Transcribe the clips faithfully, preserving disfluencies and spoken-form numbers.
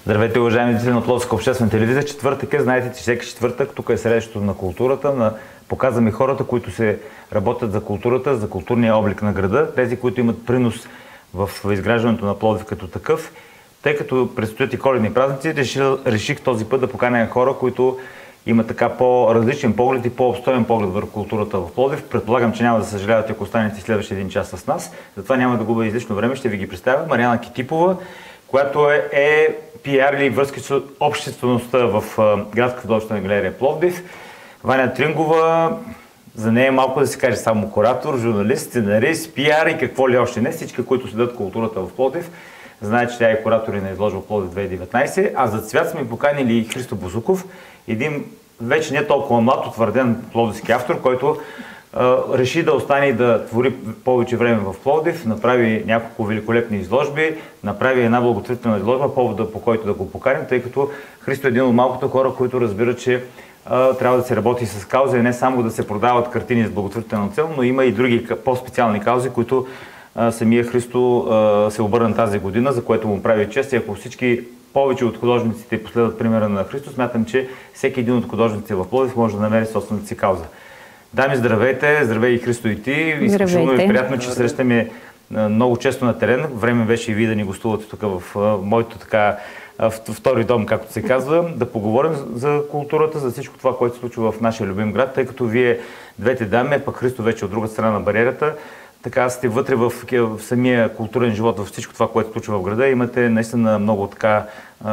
Здравейте, уважаеми зрители на Пловдивска обществена телевизия. Четвъртък е, знаете, че всеки четвъртък тук е срещането на културата. На... Показваме хората, които се работят за културата, за културния облик на града, тези, които имат принос в изграждането на Пловдив като такъв. Тъй като предстоят и коледни празници, реших, реших този път да поканя хора, които имат така по-различен поглед и по-обстоен поглед върху културата в Пловдив. Предполагам, че няма да съжалявате, ако останете следващия един час с нас. Затова няма да губя излишно време. Ще ви ги представя. Мариана Китипова, която е, е пиар или връзки с обществеността в Градска художествена галерия Пловдив. Ваня Трингова, за нея малко да се каже само куратор, журналист, сценарист, пиар и какво ли още не. Всички, които следят културата в Пловдив, знаят, че тя е куратор и на изложба Пловдив две хиляди и деветнайсет. А за цвят сме поканили Христо Бозуков, един вече не толкова млад, утвърден пловдивски автор, който а, реши да остане и да твори повече време в Пловдив, направи няколко великолепни изложби, направи една благотворителна изложба, повода по който да го поканим, тъй като Христо е един от малкото хора, които разбират, че а, трябва да се работи с кауза и не само да се продават картини с благотворителна цел, но има и други по-специални каузи, които а, самия Христо а, се обърна тази година, за което му прави чест. И ако всички повече от художниците последват примера на Христо, смятам, че всеки един от художниците в Пловдив може да намери собствената си кауза. Дами, здравейте! Здравей и Христо и ти! Изключително е приятно, че срещаме много често на терен. Време беше и ви да ни гостувате тук в моето така втори дом, както се казва, да поговорим за културата, за всичко това, което се случва в нашия любим град, тъй като вие двете дами, пък Христо вече от друга страна на бариерата, така сте вътре в, в самия културен живот, във всичко това, което се случва в града. Имате наистина много така е,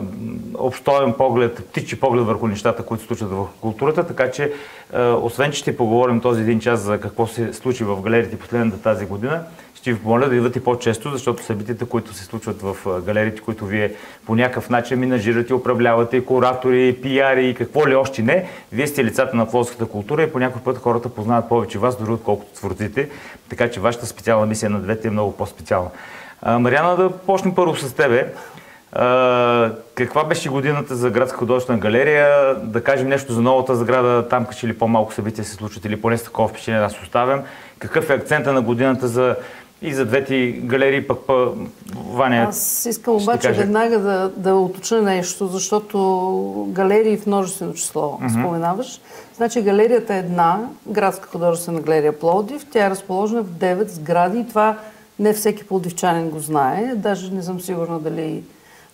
обстоен поглед, птичи поглед върху нещата, които се случват в културата. Така че, е, освен че ще поговорим този един час за какво се случи в галериите последната тази година, ще ви помоля да идвате по-често, защото събитията, които се случват в галериите, които вие по някакъв начин менажирате, управлявате, куратори, пиари и какво ли още не, вие сте лицата на пловдивската култура и по някой път хората познават повече вас, дори отколкото творците. Така че вашата специална мисия на двете е много по-специална. Мариана, да почнем първо с тебе. А, каква беше годината за Градска художествена галерия? Да кажем нещо за новата сграда, там качи ли по-малко събития се случват или поне с такова впечатление аз оставям. Какъв е акцента на годината за и за двете галерии, пък па, Ваня... Аз искам обаче веднага да, да уточня нещо, защото галерии в множествено число mm-hmm. споменаваш. Значи галерията е една, Градска художествена галерия Пловдив. Тя е разположена в девет сгради и това не всеки пловдивчанин го знае. Даже не съм сигурна дали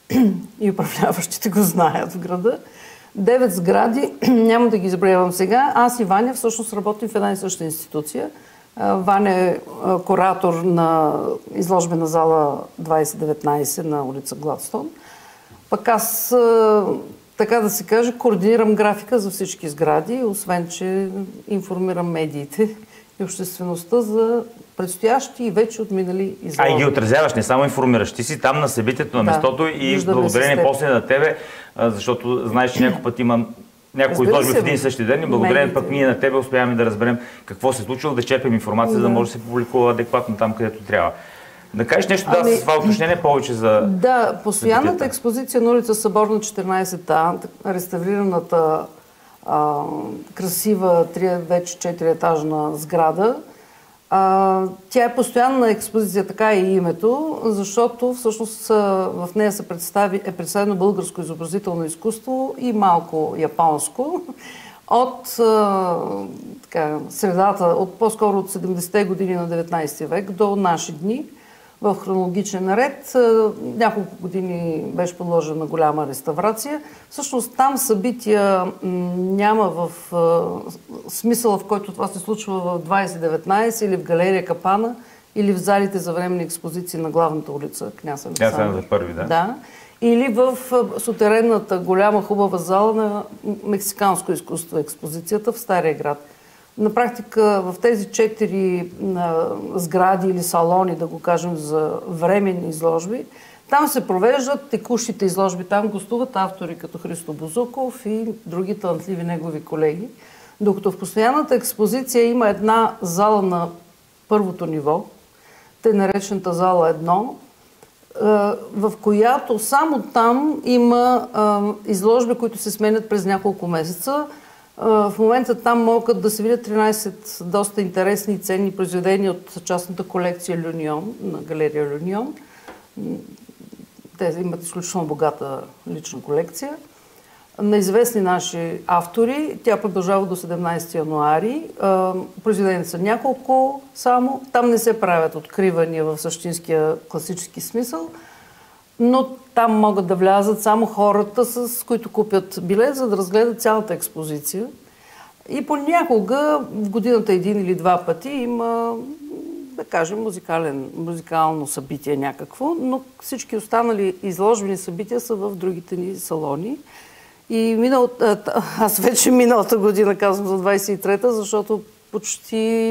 и управляващите го знаят в града. Девет сгради, няма да ги забравям сега. Аз и Ваня всъщност работим в една и съща институция. Ваня е куратор на изложбена зала двайсет деветнайсет на улица Гладстон. Пък аз, така да се каже, координирам графика за всички сгради, освен че информирам медиите и обществеността за предстоящи и вече отминали изложби. А и ги отразяваш, не само информираш. Ти си там на събитието, на да, местото и благодарение после на тебе, защото знаеш, че някой път има някои изложби в един и същи ден и благодарение пък ние на тебе успяваме да разберем какво се е случило, да черпим информация, да. За да може да се публикува адекватно там, където трябва. Да кажеш нещо, ами, да, с това уточнение повече за... Да, постоянната експозиция на улица Съборна четиринайсет А, реставрираната а, красива вече четириетажна сграда, а, тя е постоянна експозиция, така и името, защото всъщност в нея се представи, е представено българско изобразително изкуство и малко японско от а, така, средата, от, по-скоро от седемдесетте години на деветнайсети век до наши дни в хронологичен ред. Няколко години беше подложена на голяма реставрация. Всъщност там събития няма в а, смисъла, в който това се случва в двайсет деветнайсет или в галерия Капана или в залите за временни експозиции на главната улица Княз Александър. Тя за първи, да. Да. Или в сутеренната голяма хубава зала на мексиканско изкуство експозицията в Стария град. На практика в тези четири сгради или салони, да го кажем, за временни изложби, там се провеждат текущите изложби. Там гостуват автори като Христо Бозуков и други талантливи негови колеги. Докато в постоянната експозиция има една зала на първото ниво, тъй наречената зала едно, в която само там има изложби, които се сменят през няколко месеца. В момента там могат да се видят тринайсет доста интересни и ценни произведения от частната колекция Люнион, на галерия Люнион. те имат изключително богата лична колекция, на известни наши автори. Тя продължава до седемнайсети януари. Произведенията са няколко само. Там не се правят откривания в същинския класически смисъл, но там могат да влязат само хората, с които купят билет, за да разгледат цялата експозиция. И понякога в годината един или два пъти има, да кажем, музикален, музикално събитие някакво, но всички останали изложбени събития са в другите ни салони. И минал, аз вече миналата година казвам за двайсет и трета, защото почти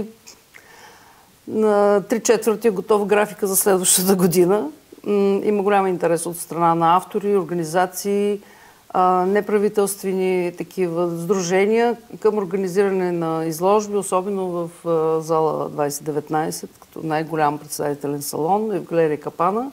на три четвърти е готова графика за следващата година. Има голям интерес от страна на автори, организации, неправителствени такива сдружения към организиране на изложби, особено в зала двайсет деветнайсет, като най-голям представителен салон е в галерия Капана.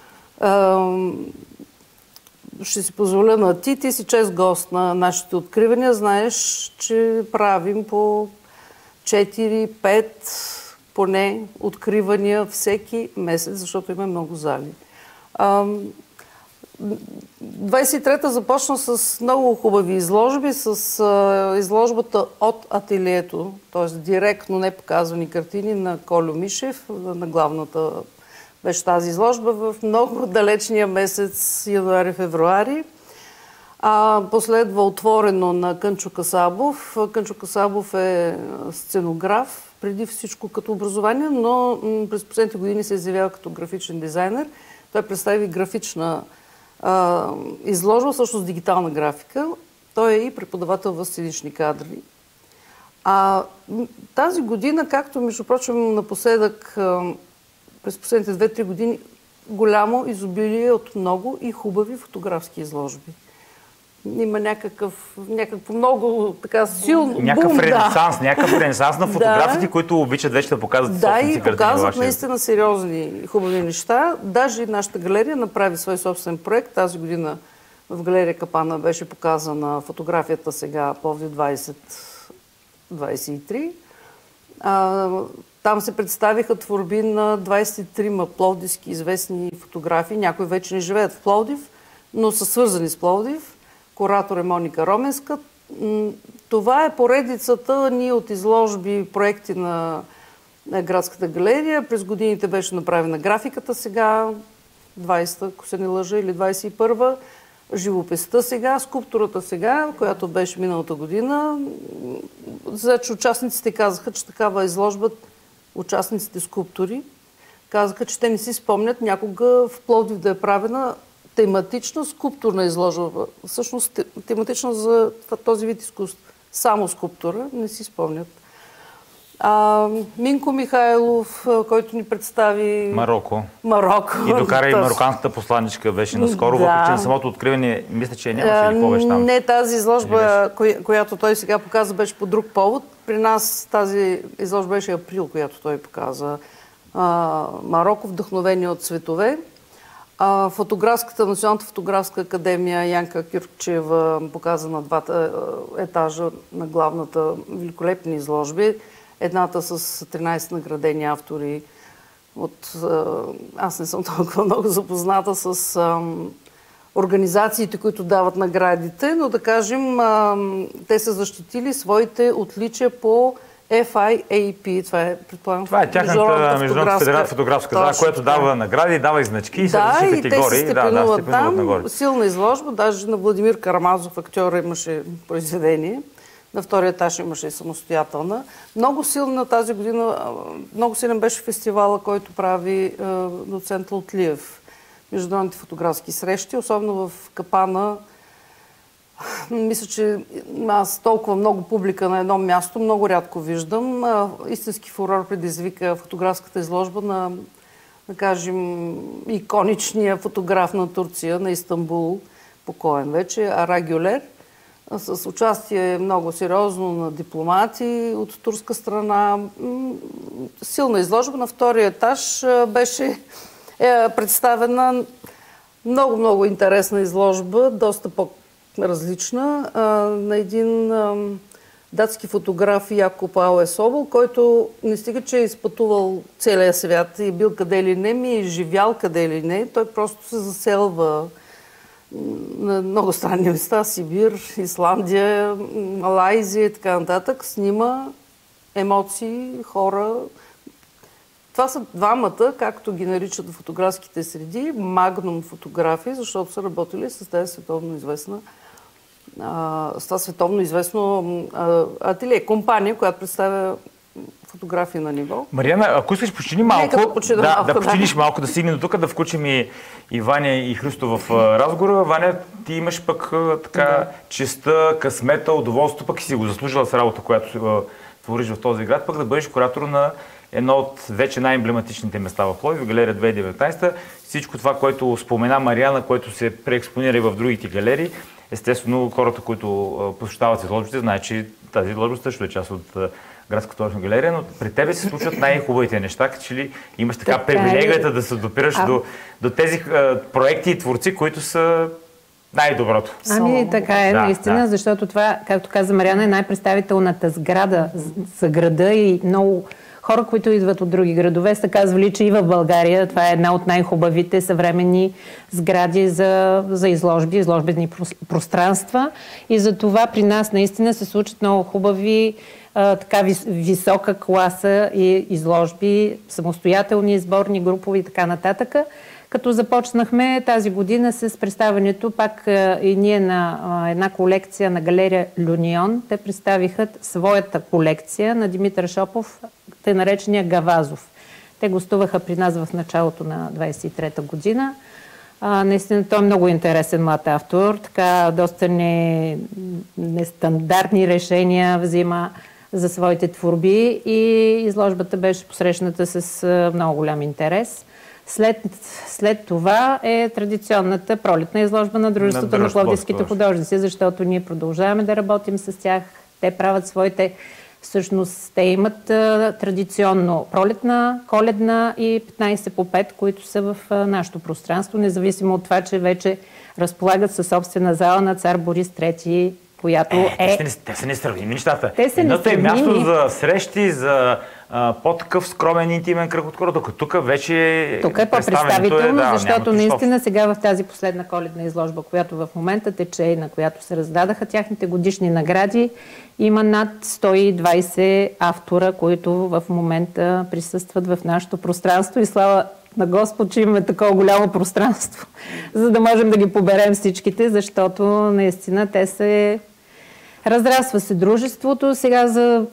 Ще си позволя на ти, ти си чест гост на нашите откривания. Знаеш, че правим по четири-пет поне откривания всеки месец, защото има много зали. двайсет и трета започна с много хубави изложби, с изложбата от ателието, т.е. директно не показвани картини на Колю Мишев, на главната беше тази изложба в много далечния месец януари-февруари. А, последва отворено на Кънчо Касабов. Кънчо Касабов е сценограф, преди всичко като образование, но през последните години се изявява като графичен дизайнер. Той представи графична а, изложба, всъщност дигитална графика. Той е и преподавател в сценични кадри. А тази година, както между прочим напоследък през последните две-три години, голямо изобилие от много и хубави фотографски изложби. Има някакъв, някакво много така силно някакъв бум, ренесанс, да. някакъв ренесанс на фотографите, да. които обичат вече да показват да, собствените картини. Да, и показват наистина сериозни хубави неща. Даже и нашата галерия направи свой собствен проект. Тази година в галерия Капана беше показана фотографията сега Пловдив двайсет двайсет и три. А, там се представиха творби на двайсет и трима пловдивски известни фотографии. Някои вече не живеят в Пловдив, но са свързани с Пловдив. Куратор е Моника Роменска. Това е поредицата ни от изложби, проекти на, на Градската галерия. През годините беше направена графиката сега, двайсета, ако се не лъжа, или двайсет и първа. Живописта сега, скулптурата сега, която беше миналата година. Значи участниците казаха, че такава изложба, участниците скулптори, казаха, че те не си спомнят някога в Пловдив да е правена тематична скулптурна изложба. Всъщност тематична за този вид изкуство. Само скулптура, не си спомнят. А, Минко Михайлов, който ни представи... Марокко. Марокко. И докара и мароканската посланичка беше наскоро, да. Въпреки че на самото откриване, мисля, че нямаше или какво беше там? Не, тази изложба, коя, която той сега показа, беше по друг повод. При нас тази изложба беше април, която той показа. А, Марокко, вдъхновение от цветове. А, фотографската, Националната фотографска академия Янка Кюркчева показа на двата етажа на главната великолепни изложби. Едната с тринайсет наградени автори. От, аз не съм толкова много запозната с а, организациите, които дават наградите, но да кажем, а, те са защитили своите отличия по Еф Ай Ей Пи. Това е, предполагам, това е тяхната международна фотографска зала, която дава награди, дава и значки и са различни категории. Да, и те се степенуват там. Силна изложба. Даже на Владимир Карамазов, актьора, имаше произведение. На втория етаж имаше и самостоятелна. Много силна тази година, много силен беше фестивала, който прави е, доцент Лутлиев. Международните фотографски срещи, особено в Капана. Мисля, че аз толкова много публика на едно място много рядко виждам. Истински фурор предизвика фотографската изложба на, да кажем, иконичния фотограф на Турция, на Истанбул, покоен вече, Ара Гюлер, с участие много сериозно на дипломати от турска страна. Силна изложба. На втория етаж беше е представена много-много интересна изложба, доста по- различна, на един датски фотограф Якоб Ауе Собол, който не стига, че е изпътувал целия свят и е бил къде ли не, ми е живял къде ли не. Той просто се заселва на много странни места, Сибир, Исландия, Малайзия и така нататък. Снима емоции, хора. Това са двамата, както ги наричат в фотографските среди, магнум фотографии, защото са работили с тази световно известна с това световно известно ателие, компания, която представя фотографии на ниво. Мариана, ако искаш, почини малко, да, почина да, малко, да починиш малко, да стигнем до тук, да включим и, и Ваня и Христо в разговора. Ваня, ти имаш пък така да. честа, късмета, удоволствие, пък и си го заслужила с работа, която твориш в този град, пък да бъдеш куратор на едно от вече най-емблематичните места в Пловдив, галерия две хиляди и деветнадесета. Всичко това, което спомена Мариана, което се преекспонира и в другите галерии, естествено, хората, които посещават изложбите, знаят, че тази изложба също е част от Градската художествена галерия, но при тебе се случват най-хубавите неща, като че ли имаш така, така привилегията е... да се допираш а... до, до тези а, проекти и творци, които са най-доброто. Ами така е, да, наистина, да. Защото това, както каза Мариана, е най-представителната сграда за града и много хора, които идват от други градове, са казвали, че и в България това е една от най-хубавите съвременни сгради за, за изложби, изложбени пространства. И за това при нас наистина се случат много хубави, а, така вис, висока класа и изложби, самостоятелни, сборни, групови и така нататък. Като започнахме тази година с представянето пак и ние на а, една колекция на галерия Люнион. Те представиха своята колекция на Димитър Шопов, те наречения Гавазов. Те гостуваха при нас в началото на двадесет и трета година. А, наистина той е много интересен млад автор, така доста не, нестандартни решения взима за своите творби и изложбата беше посрещната с а, много голям интерес. След, след това е традиционната пролетна изложба на Дружеството на, на пловдивските художници, защото ние продължаваме да работим с тях. Те правят своите... Всъщност те имат а, традиционно пролетна, коледна и петнадесет по пет, които са в а, нашето пространство, независимо от това, че вече разполагат със собствена зала на цар Борис трети, която е... е... Те, са, те са несравними нещата. Те са Едното е несравними. място за срещи, за по-такъв скромен, интимен кръг от хората, докато тук вече... Тук е по-представително, е, да, защото наистина сега в тази последна коледна изложба, която в момента тече и на която се раздадаха тяхните годишни награди, има над сто и двадесет автора, които в момента присъстват в нашето пространство и слава на Господ, че имаме такова голямо пространство, за да можем да ги поберем всичките, защото наистина те се... Разраства се дружеството. Сега за...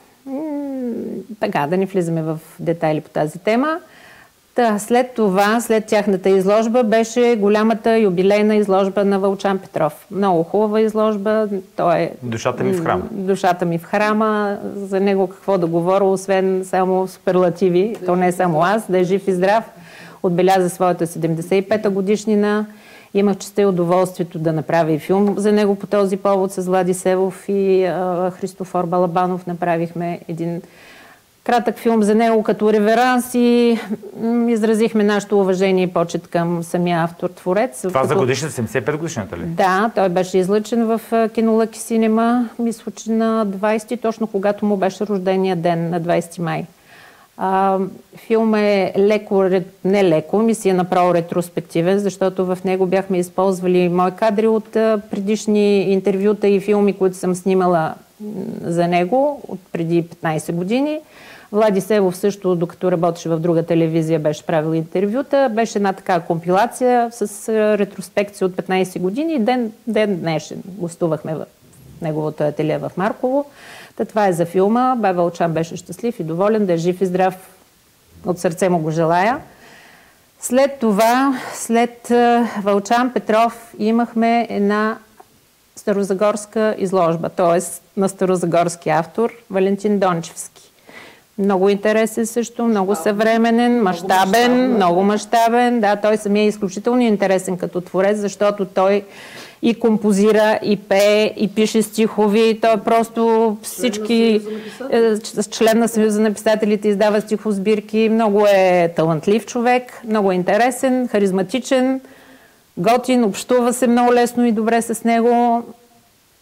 Така, да не влизаме в детайли по тази тема. Та, след това, след тяхната изложба, беше голямата юбилейна изложба на Вълчан Петров. Много хубава изложба. Той е... Душата ми в храма. Душата ми в храма. За него какво да говоря, освен само суперлативи. То не е само аз, да е жив и здрав. Отбеляза своята седемдесет и пета годишнина. Имах честа и удоволствието да направя и филм за него по този повод с Влади Севов и а, Христофор Балабанов. Направихме един кратък филм за него като реверанс и м, изразихме нашето уважение и почет към самия автор-творец. Това като... за годишната, седемдесет и пет годишната ли? Да, той беше излъчен в Кинолъки Синема, мисля, че на двадесети, точно когато му беше рождения ден, на двадесети май. А, филм е леко, не леко, ми си е направо ретроспективен, защото в него бяхме използвали мои кадри от а, предишни интервюта и филми, които съм снимала за него от преди петнадесет години. Влади Севов също, докато работеше в друга телевизия, беше правил интервюта. Беше една така компилация с а, ретроспекция от петнадесет години и ден, ден днешен. Гостувахме в неговото ателие в Марково. Та това е за филма. Бай Вълчан беше щастлив и доволен, да е жив и здрав. От сърце му го желая. След това, след Вълчан Петров, имахме една старозагорска изложба, т.е. на старозагорски автор Валентин Дончевски. Много интересен също, много съвременен, мащабен, много мащабен. Да, той самия е изключително интересен като творец, защото той и композира, и пее, и пише стихови. Той е просто всички... Член на Съюза на писателите, издава стихосбирки. Много е талантлив човек, много е интересен, харизматичен, готин, общува се много лесно и добре с него.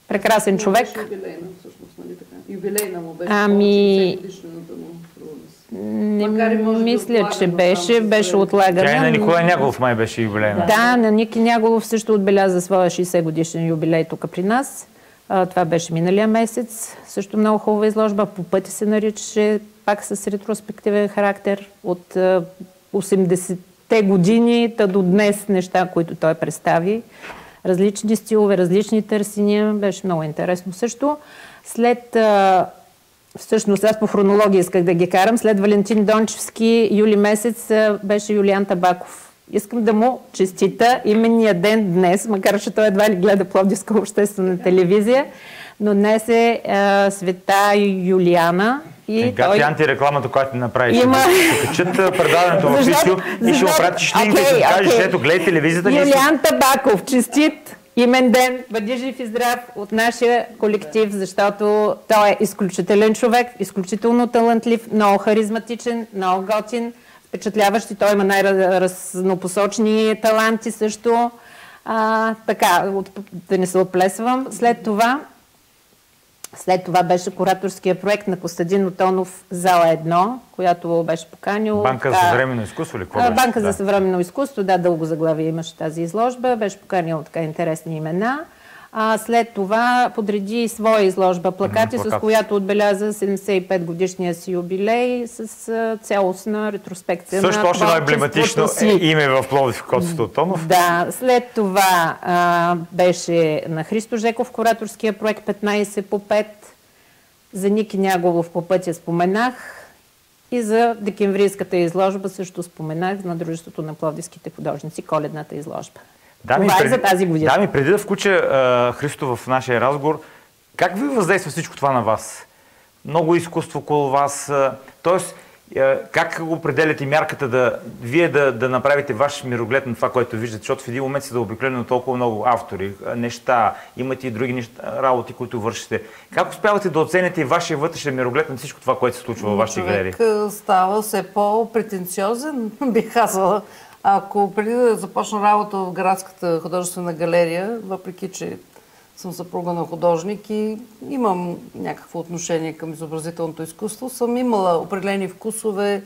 Прекрасен човек. Беше юбилейна, всъщност, нали така? Юбилейна му беше. Ами... Не Макар и може мисля, че беше, беше отлагана. Тя и на Николай Няголов май беше юбилейна. Да, на Ники Няголов също отбеляза своя шейсет годишен юбилей тук при нас. А, това беше миналия месец. Също много хубава изложба. По пътя се наричаше, пак с ретроспективен характер. От осемдесетте години та до днес неща, които той представи. Различни стилове, различни търсения. Беше много интересно също. След... Всъщност, аз по хронология исках да ги карам. След Валентин Дончевски, юли месец, беше Юлиан Табаков. Искам да му честита именния ден днес, макар че той едва ли гледа Пловдивска обществена телевизия, но днес е а, света Юлиана. И Гати той... антирекламата, която ти направиш. Има... Ще качат предаването в YouTube и ще опратиш линк и ще кажеш, ето, гледай телевизията. Юлиан Табаков, честит имен ден, бъди жив и здрав от нашия колектив, защото той е изключителен човек, изключително талантлив, много харизматичен, много готин, впечатляващ и той има най-разнопосочни таланти също. А, така, да не се отплесвам. След това След това беше кураторския проект на Костадин Отонов Зала едно, която беше поканил... Банка така, за съвременно изкуство ли? Какво Банка да. за съвременно изкуство, да, дълго заглавие имаше тази изложба. Беше поканил така интересни имена. А след това подреди своя изложба Плакати, mm, с която отбеляза седемдесет и пет годишния си юбилей с а, цялостна ретроспекция. Също на още едно емблематично име в Пловдив, Коцето Отонов. Да, след това а, беше на Христо Жеков кураторския проект петнайсет по пет. За Ники Няголов по пътя споменах и за декемврийската изложба също споменах на Дружеството на пловдивските художници, коледната изложба. Да, това преди, е за тази година. Да, ми преди да включа а, Христо в нашия разговор, как ви въздейства всичко това на вас? Много изкуство около вас. А, тоест, а, как определяте мярката да вие да, да направите ваш мироглед на това, което виждате? Защото в един момент сте да обикновено толкова много автори, неща, имате и други неща, работи, които вършите. Как успявате да оцените вашия вътрешен мироглед на всичко това, което се случва във вашите галерии? Човек става все по-претенциозен, бих казала. Ако преди да започна работа в Градската художествена галерия, въпреки че съм съпруга на художник и имам някакво отношение към изобразителното изкуство, съм имала определени вкусове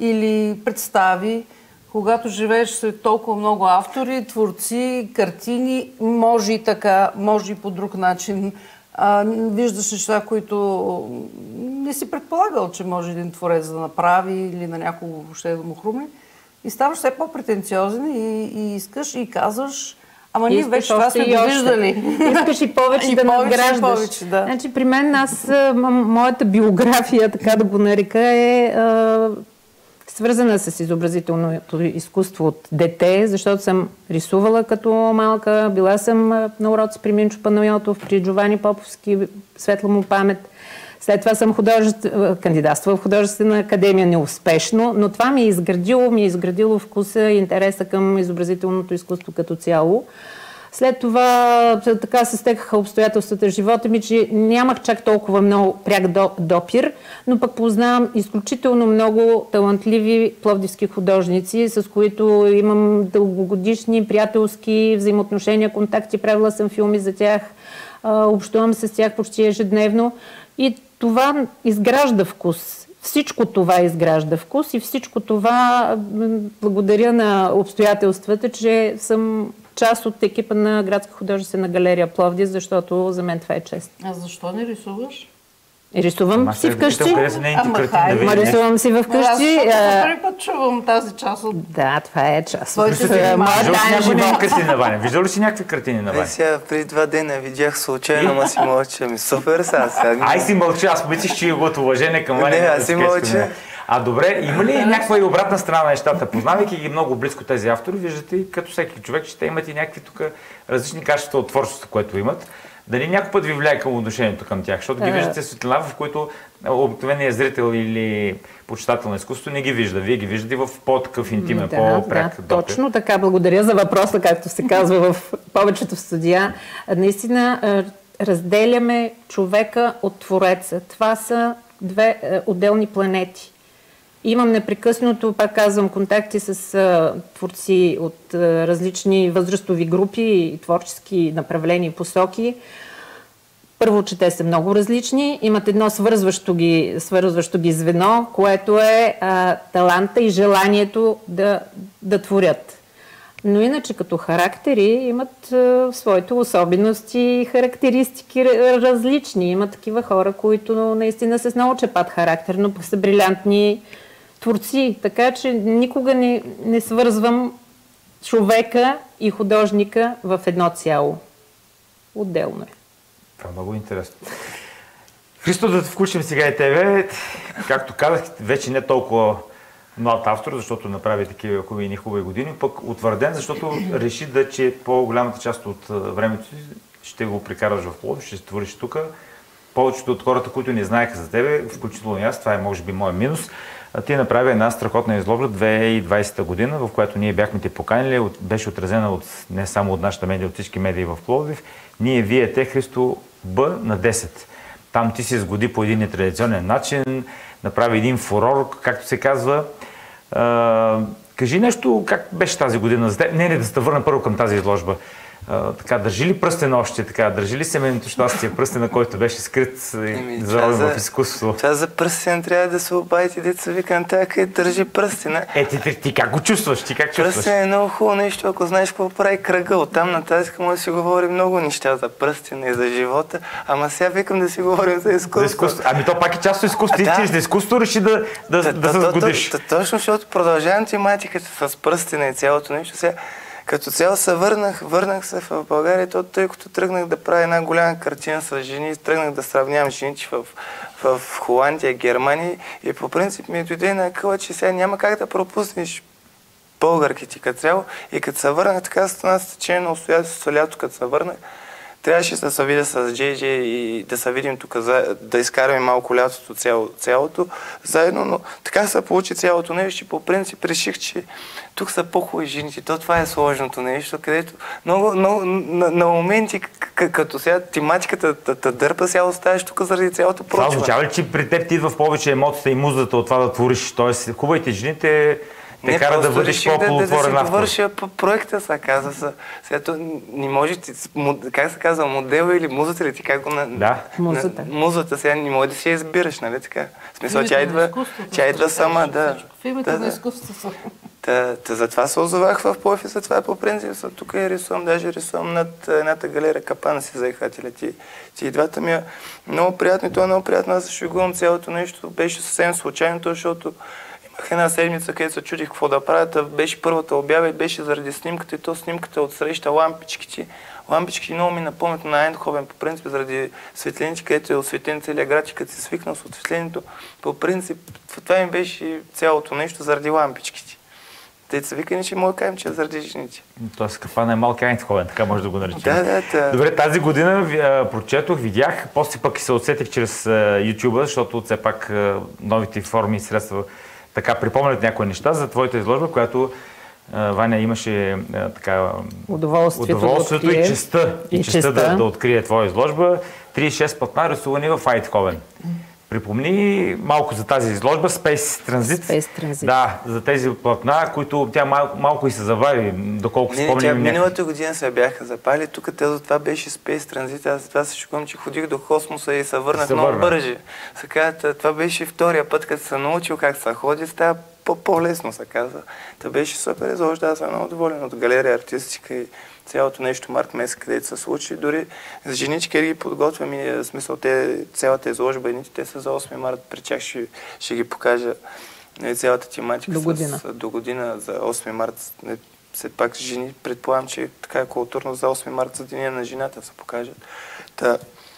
или представи. Когато живееш сред толкова много автори, творци, картини, може и така, може и по друг начин. А, виждаш неща, които не си предполагал, че може един творец да направи или на някого въобще да му хрумне. И ставаш все по-претенциозен и, и искаш и казваш, ама ние вече това сме го виждали. Искаш и повече и да повече, надграждаш. Повече, да. Значи, при мен, аз, моята биография, така да го нарека, е а, свързана с изобразителното изкуство от дете, защото съм рисувала като малка, била съм на уроци при Минчо Панайотов, при Джовани Поповски, светла му памет. След това съм художеств... кандидатствала в художествена академия неуспешно, но това ми е изградило, ми е изградило вкуса и интереса към изобразителното изкуство като цяло. След това така се стекаха обстоятелствата в живота ми, че нямах чак толкова много пряк допир, но пък познавам изключително много талантливи пловдивски художници, с които имам дългогодишни приятелски взаимоотношения, контакти, правила съм филми за тях, общувам с тях почти ежедневно. И това изгражда вкус. Всичко това изгражда вкус и всичко това благодаря на обстоятелствата, че съм част от екипа на Градска художествена галерия Пловдив, защото за мен това е чест. А защо не рисуваш? Рисувам Ама си вкъщи. Ама хай, Ма рисувам си вкъщи. Аз за първи път чувам тази част от... Да, това е част. Виждал ли си някакви картини на Ваня? Сега преди два дена видях случайно, ма си мълча. Ми супер сега. Ай си мълча, аз помислих, че от уважение към Ваня. Не, аз си мълча. А добре, има ли някаква и обратна страна на нещата? Познавайки ги много близко тези автори, виждате, като всеки човек, че те имат и някакви тук различни качества от творчеството, което имат. Дали някой път ви влияе към отношението към тях? Защото ги виждате светлина, в които обикновеният зрител или почитател на изкуството не ги вижда. Вие ги виждате в по-такъв интимен, да, по-пряк да, допир. Точно така. Благодаря за въпроса, както се казва в повечето студия. Наистина разделяме човека от твореца. Това са две отделни планети. Имам непрекъснато, пак казвам, контакти с а, творци от а, различни възрастови групи и творчески направления и посоки. Първо, че те са много различни, имат едно свързващо ги, свързващо ги звено, което е а, таланта и желанието да, да творят. Но иначе като характери имат а, своите особености и характеристики различни. Има такива хора, които наистина се с много чепат характер, но пък са брилянтни творци. Така че никога не, не свързвам човека и художника в едно цяло. Отделно е. Това е много интересно. Христо, да те включим сега и тебе. Както казах, вече не толкова млад автор, защото направи такива хубави и хубави години, пък утвърден, защото реши да, че по-голямата част от времето си ще го прикараш в Пловдив, ще се твориш тук. Повечето от хората, които не знаеха за тебе, включително и аз, това е може би моят минус, ти направи една страхотна изложба две хиляди и двадесета година, в която ние бяхме те поканили, беше отразена от, не само от нашата медия, от всички медии в Пловдив. Ние, вие, те, Христо Б на десет. Там ти се сгоди по един нетрадиционен начин, направи един фурор, както се казва. А, кажи нещо, как беше тази година за теб? Не, не, да се върна първо към тази изложба. А, така, държи ли пръстен още, така, държи ли семейното щастие, пръстен, на който беше скрит и заровен в изкуството? Това за пръстен трябва да се обадите, деца вика на тая, къде държи пръстена. Е, ти, ти, ти как го чувстваш? Ти как чувстваш? Пръстен е много хубаво нещо, ако знаеш какво прави кръга. Оттам на тази може да си говори много неща за пръстена и за живота, ама сега викам да си говорим за изкуство. За изкуство. Ами то пак е част от изкуство. Ти да. Чрез изкуство реши да, да, да, да се сгодиш. Точно, защото продължавам тематиката с пръстена и цялото нещо. Сега като цяло се върнах, върнах се в България, то, тъй като тръгнах да правя една голяма картина с жени, тръгнах да сравнявам жените в, в Холандия, Германия и по принцип ми дойде на къла, че сега няма как да пропуснеш българките като цяло. И като се върнах, така стана с течение на обстоятелството лято, като се върнах, трябваше да се видя с Джей Джей и да се видим тук, да изкараме малко лятото цяло, цялото заедно, но така се получи цялото нещо и по принцип реших, че тук са по-хубави жените. То това е сложното нещо, където много, много на, на моменти, като сега тематиката те дърпа, сега оставаш тук заради цялото проучване. Това означава ли, че при теб ти идва в повече емоцията и музата от това да твориш? Тоест, хубавите жените те кара да бъдеш по-плодотворен автор. Да, да си довърша проекта, се казва. Сега то не може, как се казва, модела или музата ли ти как го на... Да. Музата. Музата сега не може да си я избираш, нали така? В смисъл, тя идва, тя идва сама, да. В името на изкуството. Та, та, затова се озовах в Пловдив и затова по принцип съм тук и рисувам, даже рисувам над едната галерия Капана си заехателя. Ти, ти и двата ми е много приятно и това е много приятно. Аз се шегувам цялото нещо. Беше съвсем случайно, защото имах една седмица, където се чудих какво да правя. Та беше първата обява и беше заради снимката и то снимката отсреща лампичките. Лампичките много ми напомнят на Айндховен, по принцип, заради светлините, където е осветен целият град и като се свикнал с осветлението. По принцип, това ми беше цялото нещо заради лампичките. Те са викани, че мога да кажем, че е заради жените. Тоест Капана е малки Айндховен, така може да го наречем. Да, да, да. Добре, тази година а, прочетох, видях, после пък и се отсетих чрез а, YouTube, защото все пак а, новите форми и средства така припомнят някои неща за твоята изложба, която а, Ваня имаше а, така удоволствието, удоволствието да и честа, и и честа, честа. Да, да открие твоя изложба. тридесет и шест платна, рисувани в Айндховен. Припомни малко за тази изложба Space Transit. Space Transit. Да, за тези платна, които тя малко, малко и се забави, доколко не, спомням. Тя миналата година се бяха запали, тук те за това беше Space Transit, аз за това се шукам, че ходих до космоса и се върнах много бърже. Сега, това беше втория път, като се научил как се ходи, става по-лесно, се казва. Та беше супер изложда, аз съм много доволен от галерия артистика и цялото нещо март месец, където се случи. Дори с женички ги подготвям и в смисъл те, цялата изложба, едните те са за осми март, при тях ще, ще ги покажа цялата тематика до година. С, до година за осми март. Все пак жени, предполагам, че така е културно за осми март за деня на жената се покажат. Та,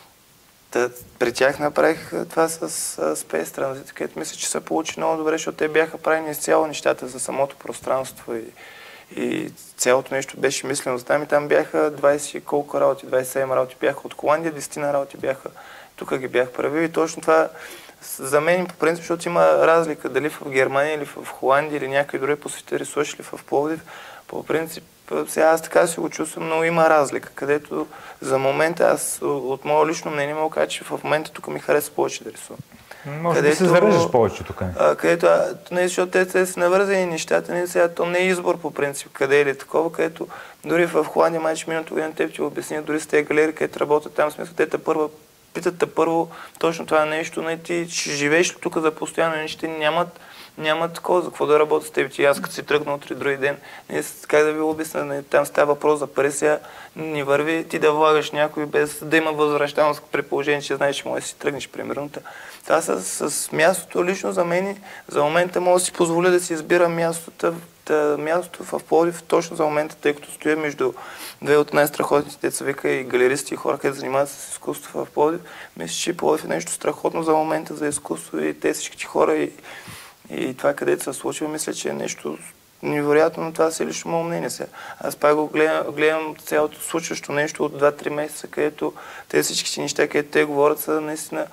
та, при тях направих това с, с Space Transit, където мисля, че се получи много добре, защото те бяха правени изцяло нещата за самото пространство и И цялото нещо беше мислено за там и там бяха двадесет колко работи, двадесет и седем работи бяха от Холандия, десет работи бяха, тук ги бях правил и точно това за мен по принцип, защото има разлика дали в Германия или в Холандия или някой други по света рисуваш ли в Пловдив. По принцип, сега аз така си го чувствам, но има разлика, където за момента аз от моя лично мнение мога кажа, че в момента тук ми харесва повече да рисувам. Може където, да се зарежеш повече тук. А, където, а, не, защото те, те са навързани нещата, не, сега, то не е избор по принцип, къде или такова, където дори в Холандия, майче миналото година, те ти обясня, дори с тези галерии, където работят там, смисъл, те първа питат първо точно това нещо, не ти ще живееш ли тук за постоянно, не ще нямат няма такова, за какво да работя с теб. Ти аз като си тръгна утре други ден, не, как да ви обясня, не, там става въпрос за пари, сега ни върви ти да влагаш някой без да има възвръщаемост при положение, че знаеш, че може да си тръгнеш примерно. Това с, с мястото лично за мен, за момента мога да си позволя да си избирам мястото, да, мястото в Пловдив точно за момента, тъй като стоя между две от най-страхотните деца вика и галеристи и хора, които занимават с изкуство в Пловдив. Мисля, че Пловдив е нещо страхотно за момента за изкуство и те всички хора и И това, където се случва, мисля, че е нещо невероятно, но това си лично моето мнение сега. Аз пак го гледам, гледам цялото случващо нещо от два-три месеца, където те всички неща, където те говорят, са наистина.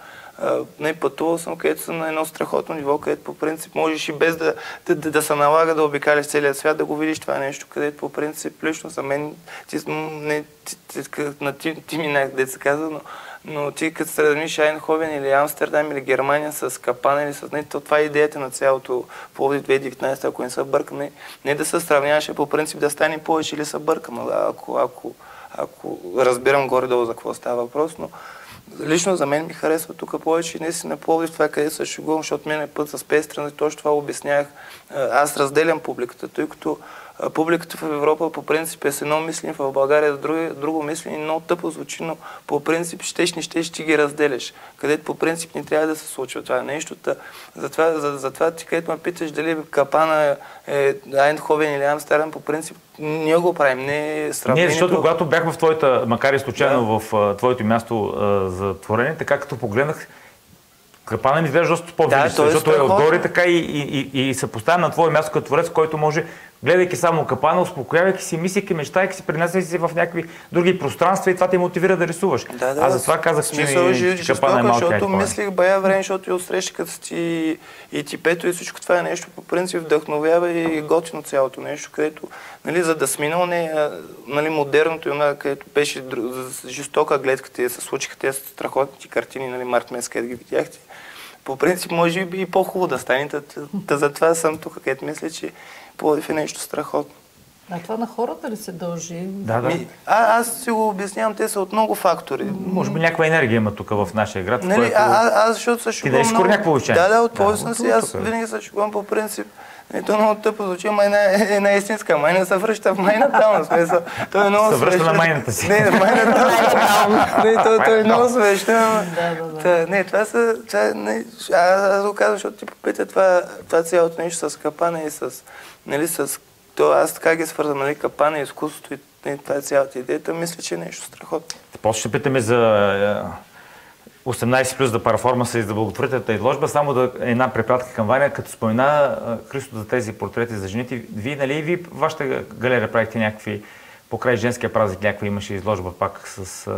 Не пътувал съм, където съм на едно страхотно ниво, където по принцип можеш и без да, да, да, да се налага да обикалиш целия свят, да го видиш това нещо, където по принцип лично за мен, ти, не, ти, ти, ти, ти минах, дето се казва, но Но ти като сравниш Айнховен или Амстердам или Германия с Капан или с... Не, то това е идеята на цялото Пловдив две хиляди и деветнадесета, ако не се бъркам. Не, не да се сравняваше по принцип да стане повече или се бъркам, ако, ако, ако разбирам горе-долу за какво става въпрос, но лично за мен ми харесва тук повече и не си на Пловдив това, къде се шегувам, защото мен е път с пестрана и точно това обяснях. Аз разделям публиката, тъй като публиката в Европа по принцип е с едно мислени, в България с друго, друго мислени, много тъпо звучи, но по принцип щеш, не щеш, ти ги разделяш. Където по принцип не трябва да се случва това нещо. Затова, за, затова ти където ме питаш дали Капана е Айнховен или Амстердам, по принцип ние го правим, не е сравнението. Не, защото когато бях в твоята, макар и случайно да. в твоето място а, за творене, така като погледнах, Капана ми изглежда доста по-велич, да, защото е отгоре така и, и, и, и се поставя на твое място като творец, който може, гледайки само Капана, успокоявайки си, мислейки, мечтайки си, принасяйки си в някакви други пространства и това те мотивира да рисуваш. Да, да, Аз затова казах, че ми, Капана е малко. Защото мислих бая време, защото и отсреща като ти и типето и всичко това е нещо по принцип вдъхновява и готино цялото нещо, където, нали, за да сминал не, нали, модерното и където беше жестока гледката и се случиха тези страхотни картини, нали, март месец, където ги видяхте. По принцип, може би и по-хубаво да стане. Та затова съм тук, където мисля, че Пловдив е нещо страхотно. А това на хората ли се дължи? Да, да. Ми, а, аз си го обяснявам, те са от много фактори. Може би някаква енергия има тук в нашия град. Нали, което... а, аз защото се шугувам много... Ти да някакво учение. Да, да, от Пловдив съм си. Аз винаги се шугувам по принцип. И то много тъпо звучи, ама е една истинска майна се връща в майната там. Смисъл. Той е много се връща на майната си. Не, майната не, то, той е много смешно. Да, да, да. Не, това са... Това, не, аз го казвам, защото ти попита това, това цялото нещо с Капана и с... Нали, с то аз така ги свързвам, нали, Капана, изкуството и, и това е цялата идеята. Мисля, че е нещо страхотно. После ще питаме за осемнадесет плюс за перформанса и за благотворителната изложба. Само да една препратка към Ваня, като спомена Христо за тези портрети за жените. Вие, нали, ви вашата галерия правихте някакви, покрай женския празник, някаква имаше изложба пак с...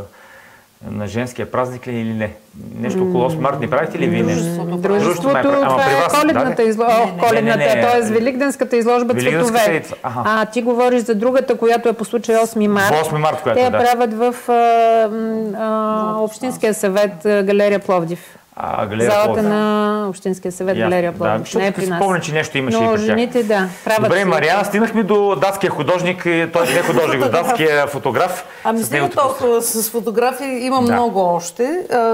На женския празник ли или не? Нещо около осми март не правите ли вие нещо? Дружеството, това е коледната изложба, коледната, т.е. великденската изложба цветове. А ти говориш за другата, която е по случай осми март. осми март, която те я правят в а, а, Общинския съвет Галерия Пловдив. А, Галерия залата Пловдив. на Общинския съвет yeah, Галерия Пловдив. Да, не е при нас. Спомня, че нещо имаше. Но и при жените, да, правят. Добре, Мариана, стигнахме до датския художник, той не е художник, до датския фотограф. Ами стига толкова с фотографии, има да. много още. А,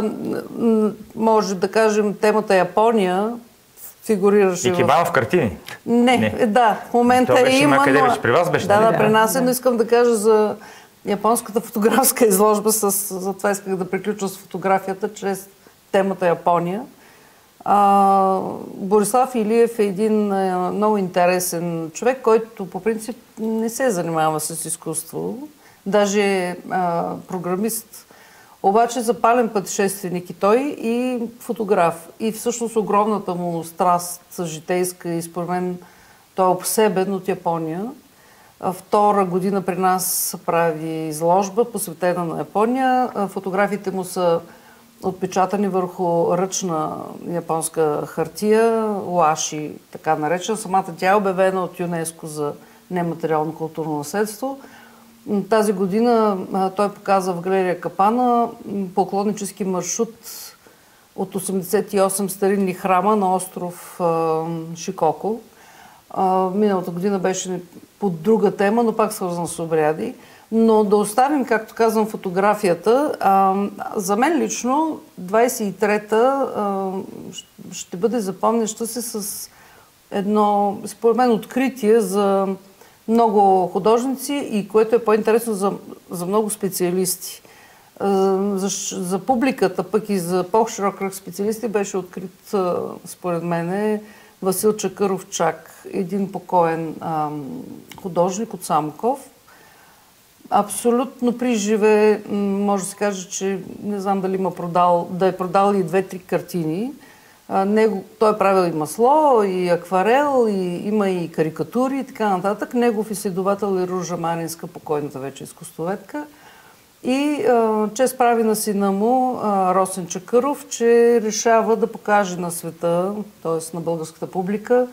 може да кажем, темата Япония фигурираше. Икебана в картини? Не, не. да, в момента това беше има. Къде беше? При вас беше? Да, нали? да, при нас е, но искам да кажа за японската фотографска изложба, с, за това исках да приключа с фотографията, чрез темата Япония. А, Борислав Илиев е един а, много интересен човек, който по принцип не се занимава с изкуство, даже е програмист, обаче запален пътешественик и той, и фотограф. И всъщност огромната му страст житейска и според мен той е обсебен от Япония. А, втора година при нас прави изложба, посветена на Япония. А, фотографиите му са отпечатани върху ръчна японска хартия, уаши, така наречена. Самата тя е обявена от ЮНЕСКО за нематериално културно наследство. Тази година а, той показа в галерия Капана поклоннически маршрут от осемдесет и осем старинни храма на остров а, Шикоко. А, миналата година беше под друга тема, но пак свързана с обряди. Но да оставим, както казвам, фотографията. А, за мен лично двадесет и трета а, ще бъде запомняща се с едно, според мен, откритие за много художници и което е по-интересно за, за много специалисти. За, за публиката, пък и за по-широк кръг специалисти беше открит, според мен, Васил Чакъров Чак, един покоен а, художник от Самоков. Абсолютно при живе, може да се каже, че не знам дали има продал, да е продал и две-три картини. А, него, той е правил и масло, и акварел, и има и карикатури и така нататък. Негов изследовател е Ружа Маринска, покойната вече изкуствоведка. И а, чест прави на сина му, а, Росен Чакъров, че решава да покаже на света, т.е. на българската публика,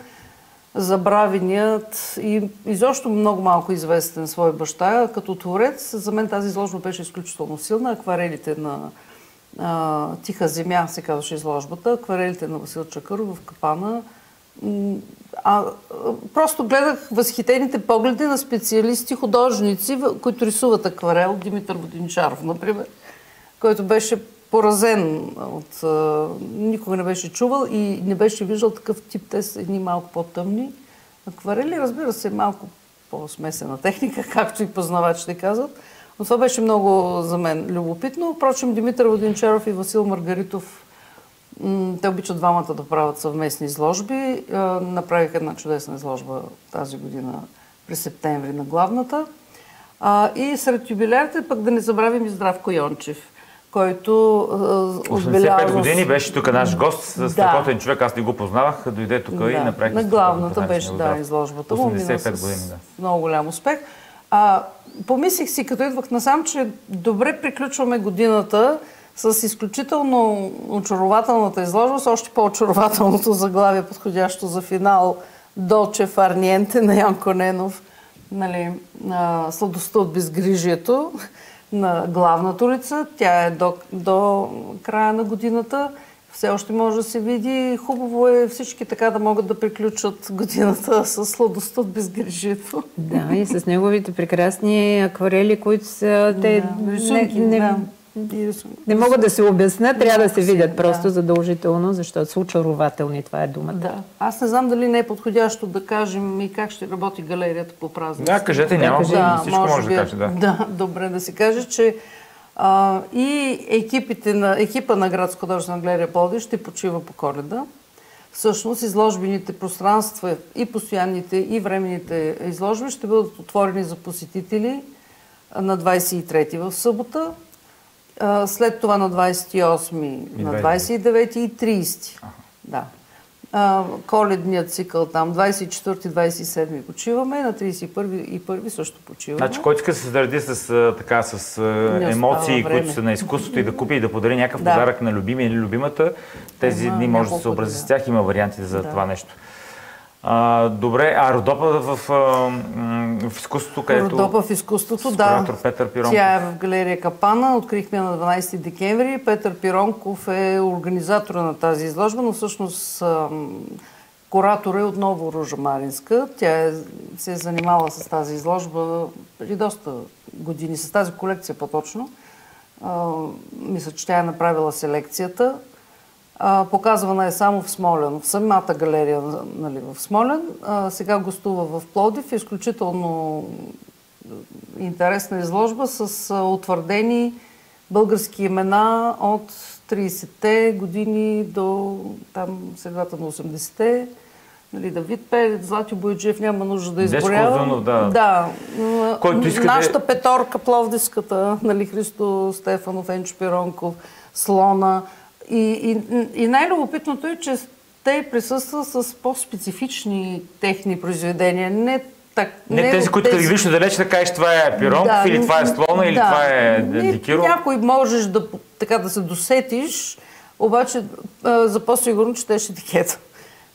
забравеният и изобщо много малко известен свой баща като творец. За мен тази изложба беше изключително силна. Акварелите на а, Тиха земя, се казваше изложбата, акварелите на Васил Чакъров в капана. А, просто гледах възхитените погледи на специалисти, художници, които рисуват акварел. Димитър Воденичаров, например, който беше поразен от... А, никога не беше чувал и не беше виждал такъв тип. Те са едни малко по-тъмни акварели. Разбира се, малко по-смесена техника, както и познавачите казват. Но това беше много за мен любопитно. Впрочем, Димитър Воденичаров и Васил Маргаритов, те обичат двамата да правят съвместни изложби. Направиха една чудесна изложба тази година през септември на главната. И сред юбилярите пък да не забравим и Здравко Йончев, който отбелязва... осемдесет и пет години беше тук наш гост, с страхотен човек, аз не го познавах, дойде тук да, и направих... На главната беше, да, изложбата му. осемдесет и пет години, да. Много голям успех. А, помислих си, като идвах насам, че добре приключваме годината с изключително очарователната изложба, с още по-очарователното заглавие, подходящо за финал, Долче фар ниенте на Янко Ненов, нали, Сладостта от безгрижието на главната улица. Тя е до, до края на годината. Все още може да се види. Хубаво е всички така да могат да приключат годината с Сладостта от безгрижието. Да, и с неговите прекрасни акварели, които са... Те да, рисунки, не, не, да. Не могат да се обяснят, трябва да се видят просто да. задължително, защото са очарователни, това е думата. Да. Аз не знам дали не е подходящо да кажем и как ще работи галерията по празници. Да, кажете, няма да, всичко може, може да каже. Да. да, добре да се каже, че а, и екипите на, екипа на Градска художествена галерия Пловдив ще почива по Коледа. Всъщност изложбените пространства и постоянните и временните изложби ще бъдат отворени за посетители на двадесет и трети в събота. След това на двадесет и осми, на двадесет и девети и тридесети. Ага. Да. А, коледният цикъл там, двадесет и четвърти, двадесет и седми почиваме, на тридесет и първи и първи също почиваме. Значи, който иска да се заради с, така, с емоции, които са на изкуството и да купи и да подари някакъв да. подарък на любимия или любимата, тези дни може да се съобрази с тях. Има варианти за да. това нещо. А, добре, а Родопа в, в, в изкуството, където... Родопа в изкуството, да. Петър Пиронков. Тя е в галерия Капана. Открихме на дванадесети декември. Петър Пиронков е организатора на тази изложба, но всъщност куратор е отново Ружа Маринска. Тя е, се е занимала с тази изложба преди доста години, с тази колекция по-точно. Мисля, че тя е направила селекцията. А, показвана е само в Смолян, в самата галерия, нали, в Смолян. А, сега гостува в Пловдив. Изключително интересна изложба с а, утвърдени български имена от тридесетте години до там средата на осемдесетте. Нали, Давид Перец, Златю Бойджиев, няма нужда да изборявам. Да. да. Който искате... Нашата петорка пловдивската, нали, Христо Стефанов, Енчо Пиронков, Слона. И, и, и най-любопитното е, че те присъстват с по-специфични техни произведения. Не, так, не, не тези, които тези... като ги виж далеч да кажеш това е Пиронков, да, или това е Слона, или да, това е Дикиров. Някой можеш да, така, да се досетиш, обаче а, за по-сигурно четеш етикета.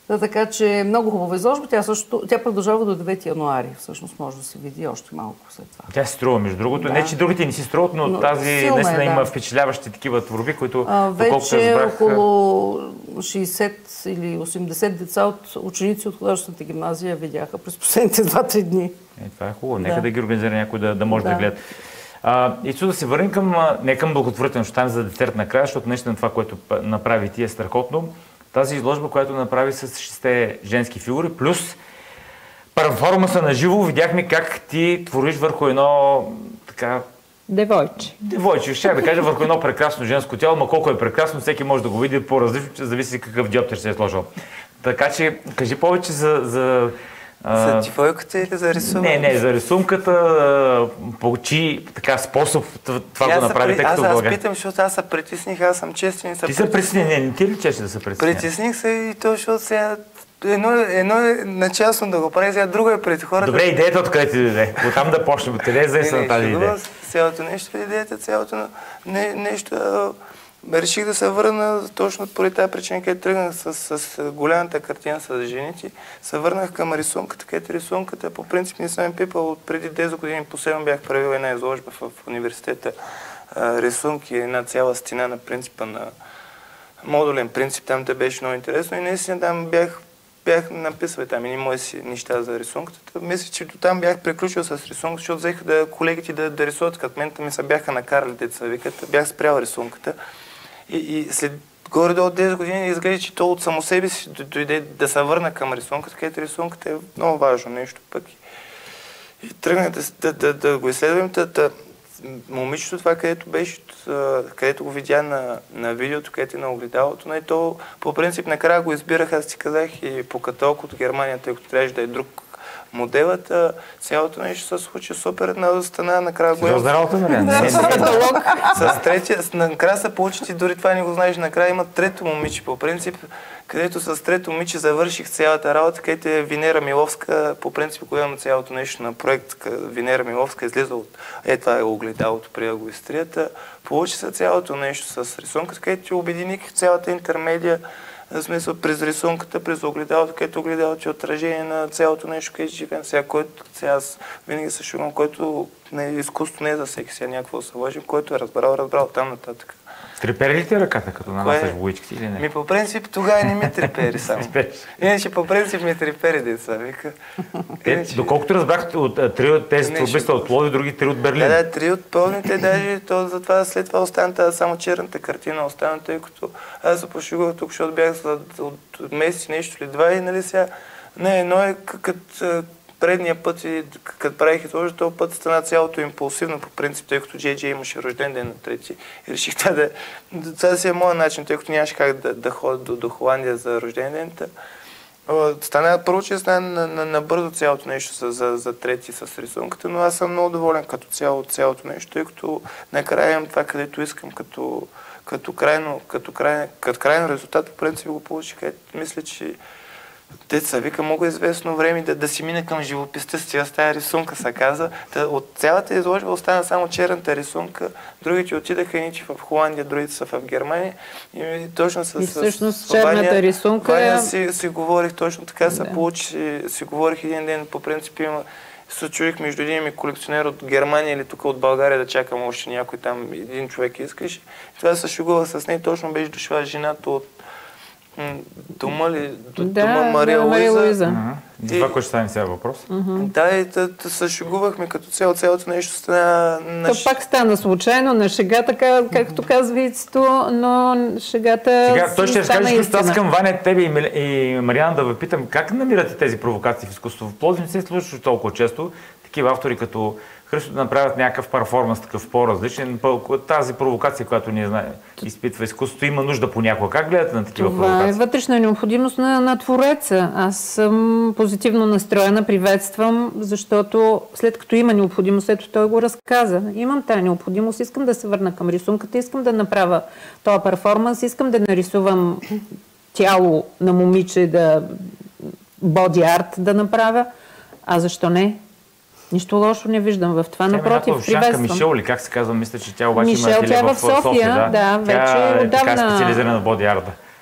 Да, така че много хубава изложба. Тя, също, тя продължава до девети януари. Всъщност може да се види още малко след това. Тя се струва, между другото. Да. Не, че другите не си струват, но, но тази наистина да. Има впечатляващи такива творби, които а, вече разбрах... около шейсет или осемдесет деца от ученици от художествената гимназия видяха през последните два-три дни. Е, това е хубаво. Нека да, да ги организира някой да, да може да, да гледа. А, и да се върнем към, не към благотворително, ще стане за десерт накрая, защото наистина това, което направи ти е страхотно. Тази изложба, която направи с шесте женски фигури, плюс перформанса на живо, видяхме как ти твориш върху едно така... Девойче. Девойче, ще да кажа върху едно прекрасно женско тяло, но колко е прекрасно, всеки може да го види по-различно, зависи какъв джоб ще се е сложил. Така че, кажи повече за... за За девойката или за рисунката? Не, не, за рисунката, по чий така способ това го направи, тъй като България. Аз питам, защото аз се притесних, аз съм честен и се Ти се притесни, не, не ти ли чеше да се притесни? Притесних се и то, защото сега едно, едно е начасно да го прави, сега друго е пред хората. Добре, идеята откъде ти дойде? Оттам да почнем, къде е заеса на тази идея? Цялото нещо, идеята, цялото не, нещо... Реших да се върна точно поради тази причина, където тръгнах с, с голямата картина с жените. Се върнах към рисунката, където рисунката по принцип не съм пипал. От преди десет години последно бях правил една изложба в, в университета. А, рисунки, една цяла стена на принципа на модулен принцип. Там те беше много интересно и наистина там бях, бях написал там едни мои си неща за рисунката. Мисля, че до там бях приключил с рисунката, защото взеха да колегите да, да рисуват, като мен ми се бяха накарали деца викат. Бях спрял рисунката. И, и след горе-долу от десет години изглежда, че то от само себе си дойде да се върна към рисунката, където рисунката е много важно нещо пък. И, и тръгнах да, да, да, да го изследвам. Тата, момичето това, където беше, където го видя на, на видеото, където е на огледалото, и то по принцип накрая го избирах, аз ти казах и по каталог от Германия, тъй като трябваше да е друг моделът, цялото нещо се случи супер, една стана накрая го е. Здравото, нали? С третия, накрая се получи, ти дори това не го знаеш, накрая има трето момиче по принцип, където с трето момиче завърших цялата работа, където е Венера Миловска, по принцип, когато имам цялото нещо на проект, Венера Миловска излиза от, е това е огледалото при агоистрията, получи се цялото нещо с рисунката, където обединих цялата интермедия, в смисъл през рисунката, през огледалото, където огледалото е отражение на цялото нещо, където живеем. Сега, който, сега аз винаги се шугам, който не е изкуство, не е за всеки сега някакво се лъжим, който е разбрал, разбрал там нататък. Трепери ли ти ръката, като нанасяш буличките или не? Ми по принцип тогава не ми трепери само. Иначе по принцип ми трепери деца, вика. Иначе... Доколкото разбрах, от три от тези творби са от Лови, други три от Берлин. Да, да, три от пълните, даже то, затова след това остана само черната картина, остана, тъй като аз се пошугах тук, защото бях от, от месец нещо или два и нали сега, не, едно е като предния път, като правих изложа, този път стана цялото импулсивно по принцип, тъй като Джей Джей имаше рожден ден на трети. И реших това да, това да си е моят начин, тъй като нямаше как да, да ходя до, до Холандия за рожден ден. Стана първо, че стана набързо на, на цялото нещо за, за, за трети с рисунката, но аз съм много доволен като цяло от цялото нещо, тъй като накрая имам това, където искам, като, като, крайно, като, крайно, като крайно резултат, по принцип го получих. Мисля, че деца вика, много известно време да, да си мине към живописта с тя тая рисунка, се каза. Та, от цялата изложба остана само черната рисунка, другите отидаха едните в Холандия, другите са в Германия. И точно с, и всъщност с черната Ваня, рисунка... Ваня си, си говорих точно така, да. Се получи, си говорих един ден, по принцип има... Се чуих между един ми колекционер от Германия или тук от България да чакам още някой там, един човек искаш. И това се шугувах с нея, точно беше дошла жената от дома ли? Да, дома Мария да, Луиза. Луиза. Uh-huh. И това, което ще стане сега въпрос. Uh-huh. Да, и се шегувахме като цяло, цялото нещо стана... То ш... пак стана случайно, на шега, така, както казва Ицето, но шегата сега, той ще разкаже, истина. аз към Ваня, тебе и, и Мариана да ви питам, как намирате тези провокации в изкуство? В Пловдив не се случва толкова често. Такива автори като Христо да направят някакъв перформанс, такъв по-различен. Тази провокация, която ние знаем, изпитва изкуството, има нужда понякога. Как гледате на такива Това провокации? Това е вътрешна необходимост на, на твореца. Аз съм позитивно настроена, приветствам, защото след като има необходимост, ето той го разказа. Имам тая необходимост, искам да се върна към рисунката, искам да направя този перформанс, искам да нарисувам тяло на момиче, да боди арт да направя. А защо не? Нищо лошо не виждам в това. Напротив, приветствам. Мишел ли, как се казва? Мисля, че тя обаче Мишел, има тя е в София, София, да. да, вече тя е отдавна... така специализирана в боди арта.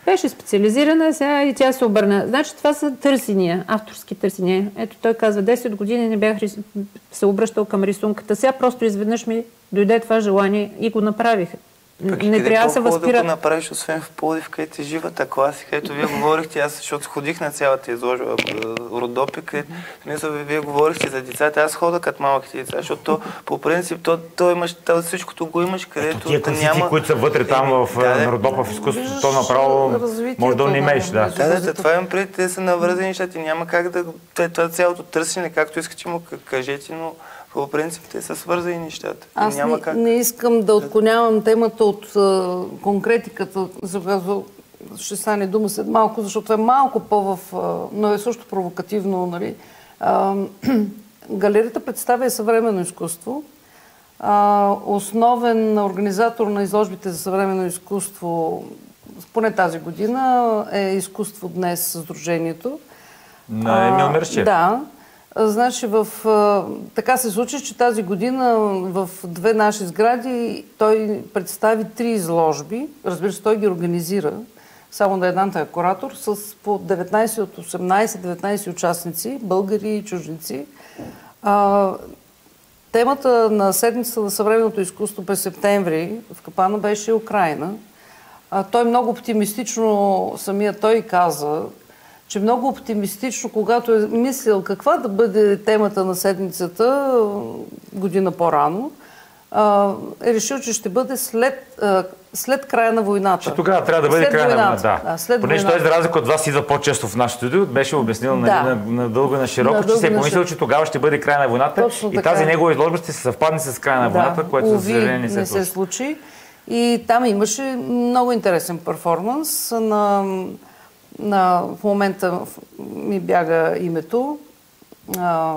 Беше специализирана, сега и тя се обърна. Значи това са търсения, авторски търсения. Ето той казва, десет години не бях се обръщал към рисунката. Сега просто изведнъж ми дойде това желание и го направих. Пък не трябва да се възпира. Да го направиш, освен в Пловдив, където е живата класика, където вие говорихте, аз защото ходих на цялата изложба Родопи, където мисля, вие говорихте за децата, аз хода като малките деца, защото то, по принцип то, то имаш, то всичкото го имаш, където тия класици, няма... които са вътре там в да, Родопа в изкуството, то направо може да унимееш. Да, да, да, това имам преди, те са навързани нещата и няма как да... Това цялото търсене, както искате му кажете, но по принцип те са свързани нещата. Аз няма не, как... не искам да отклонявам темата от а, конкретиката, за която ще стане дума след малко, защото е малко по-в... А, но е също провокативно, нали. А, галерията представя съвременно изкуство. А, основен организатор на изложбите за съвременно изкуство, поне тази година, е Изкуство днес сдружението. На Емил Мирчев. Да. Значи, в, така се случи, че тази година в две наши сгради той представи три изложби. Разбира се, той ги организира. Само на едната е куратор, с по деветнайсет от осемнайсет-деветнайсет участници, българи и чужденци. А, темата на седмицата на съвременното изкуство през септември в Капана беше Украйна. А, той много оптимистично, самия той каза, че много оптимистично, когато е мислил каква да бъде темата на седмицата година по-рано, е решил, че ще бъде след, след края на войната. Че тогава трябва да бъде след края войната. на войната. Да. Да, понеже той, за разлика от вас, идва по-често в нашото студио, беше обяснил да. на, на, на дълго и на широко, на че се е помислил, че тогава ще бъде края на войната. Точно и така. Тази негова изложба ще се съвпадне с края на войната, да. което за съжаление не се, не се случи. И там имаше много интересен перформанс на... На, в момента ми бяга името. А,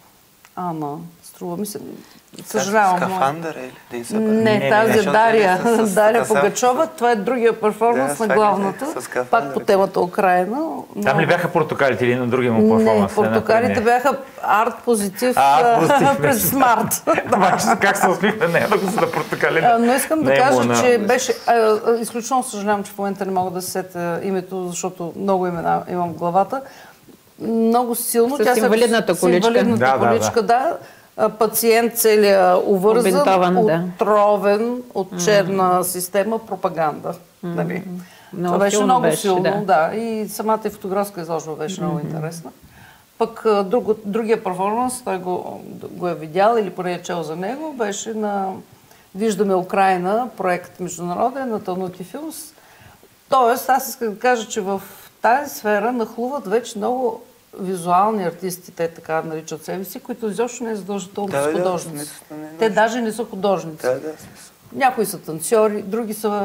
Ана, струва ми се. Съжалявам. Скафандър или да не, не, тази е Дария. Дария Пугачова. Това е другия перформанс да, на главната. Пак по темата Украйна. Но... Там ли бяха портокалите или на другия му перформанс? Не, портокалите бяха арт-позитив през смарт. Как се усмихна? Не, да го са да портокали. Но искам да кажа, че беше... Изключително съжалявам, че в момента не мога да се сетя името, защото много имена имам в главата. Много силно. С инвалидната количка. Инвалидната количка, да. Пациент целия увързан, отровен от черна mm-hmm. система пропаганда. Mm-hmm. Нали? Това беше много беше, силно, да. да. И самата фотографска изложба беше mm-hmm. много интересна. Пък друг, другия перформанс, той го, го е видял или поне е чел за него, беше на Виждаме Украйна, проект международен на Танути Филмс. Тоест, аз искам да кажа, че в тази сфера нахлуват вече много визуални артисти, те така наричат себе си, които изобщо не е задължително да, с художници. Да, не, не, те даже не са художници. Да, да, някои са танцори, други са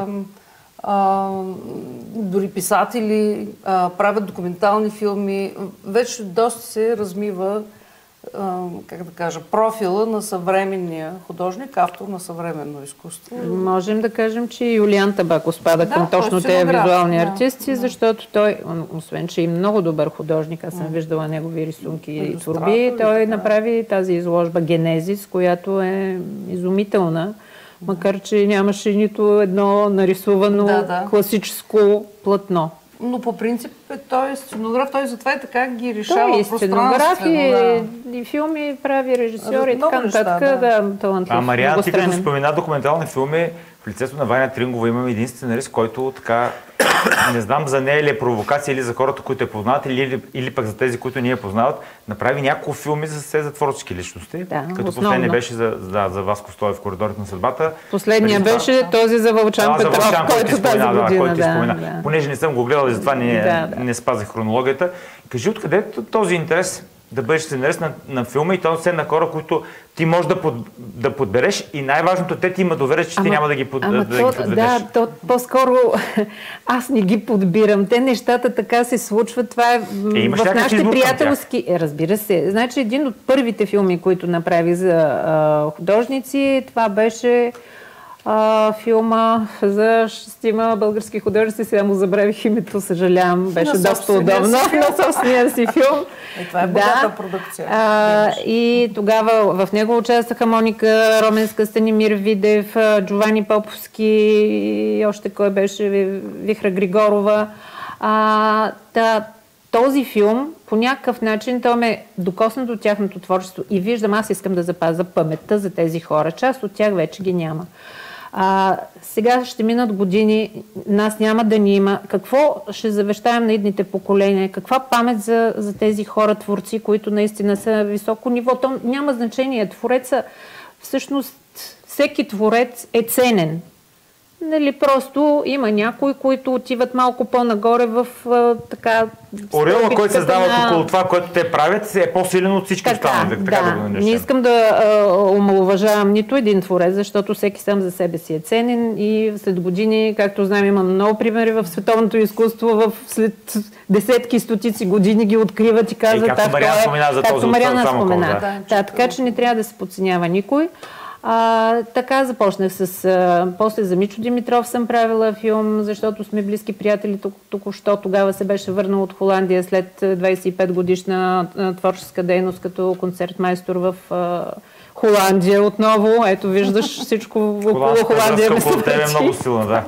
а, дори писатели, а, правят документални филми. Вече доста се размива, а, как да кажа, профила на съвременния художник, автор на съвременно изкуство. Можем да кажем, че Юлиан Табако спада да, към точно тези визуални да, артисти, да. защото той, освен че е много добър художник, аз съм да. виждала негови рисунки и творби, той да. направи тази изложба Генезис, която е изумителна, макар че нямаше нито едно нарисувано да, да. класическо платно. Но по принцип той е сценограф, той затова и така ги решава той е сценограф и, да. и филми прави, режисьори и така нататък. Да, да, талантлив. А Мариана, ти като спомена документални филми, в лицето на Ваня Трингова имаме един сценарист, който така, не знам за нея ли е провокация или за хората, които я познават, или, или пък за тези, които не я познават, направи няколко филми за се за творчески личности. Да, като последния беше за, да, за Васко Стоев в Коридорите на съдбата. Последния беше да. този за Вълчан да, Петров, за който тази година. Да, който да, спомена. Да. Понеже не съм го гледал и затова не, да, да. не спазих хронологията. Кажи откъде е този интерес да бъдеш сценарист на, на филма и то се на хора, които ти можеш да, под, да подбереш и най-важното, те ти има доверие, че ама, ти няма да ги, под, ама да, то, да ги подведеш. Да, то, по-скоро аз не ги подбирам. Те нещата така се случват. Това е, е в нашите приятелски... Е, разбира се. Значи един от първите филми, които направих за а, художници, това беше а, филма за шестима български художници. Сега му забравих името, съжалявам. Беше на доста удобно. На собствения си филм. И това е богата да. продукция. А, и тогава в него участваха Моника Роменска, Станимир Видев, Джовани Поповски и още кой беше, Вихра Григорова. А, та, този филм по някакъв начин той ме докосна до тяхното творчество и виждам, аз искам да запазя паметта за тези хора. Част от тях вече ги няма. А, сега ще минат години, нас няма да ни има. Какво ще завещаем на идните поколения? Каква памет за, за тези хора, творци, които наистина са високо ниво? То няма значение. Твореца, всъщност, всеки творец е ценен. Нали, просто има някои, които отиват малко по-нагоре в а, така... Орела, който създават на... около това, което те правят, е по-силен от всички останали. Да, така да, да го не искам да а, омаловажавам нито един творец, защото всеки сам за себе си е ценен и след години, както знаем, има много примери в световното изкуство, в след десетки, стотици години ги откриват и казват... Е, както Мариана спомена за този. Както Мариана спомена. Да. Да, да, така че не трябва да се подценява никой. А, така започнах с... А, после за Мичо Димитров съм правила филм, защото сме близки приятели. Току-що тогава се беше върнал от Холандия след двайсет и пет годишна а, творческа дейност като концертмайстор в а, Холандия отново. Ето виждаш всичко около Холандия. Около тебе е много силна, да.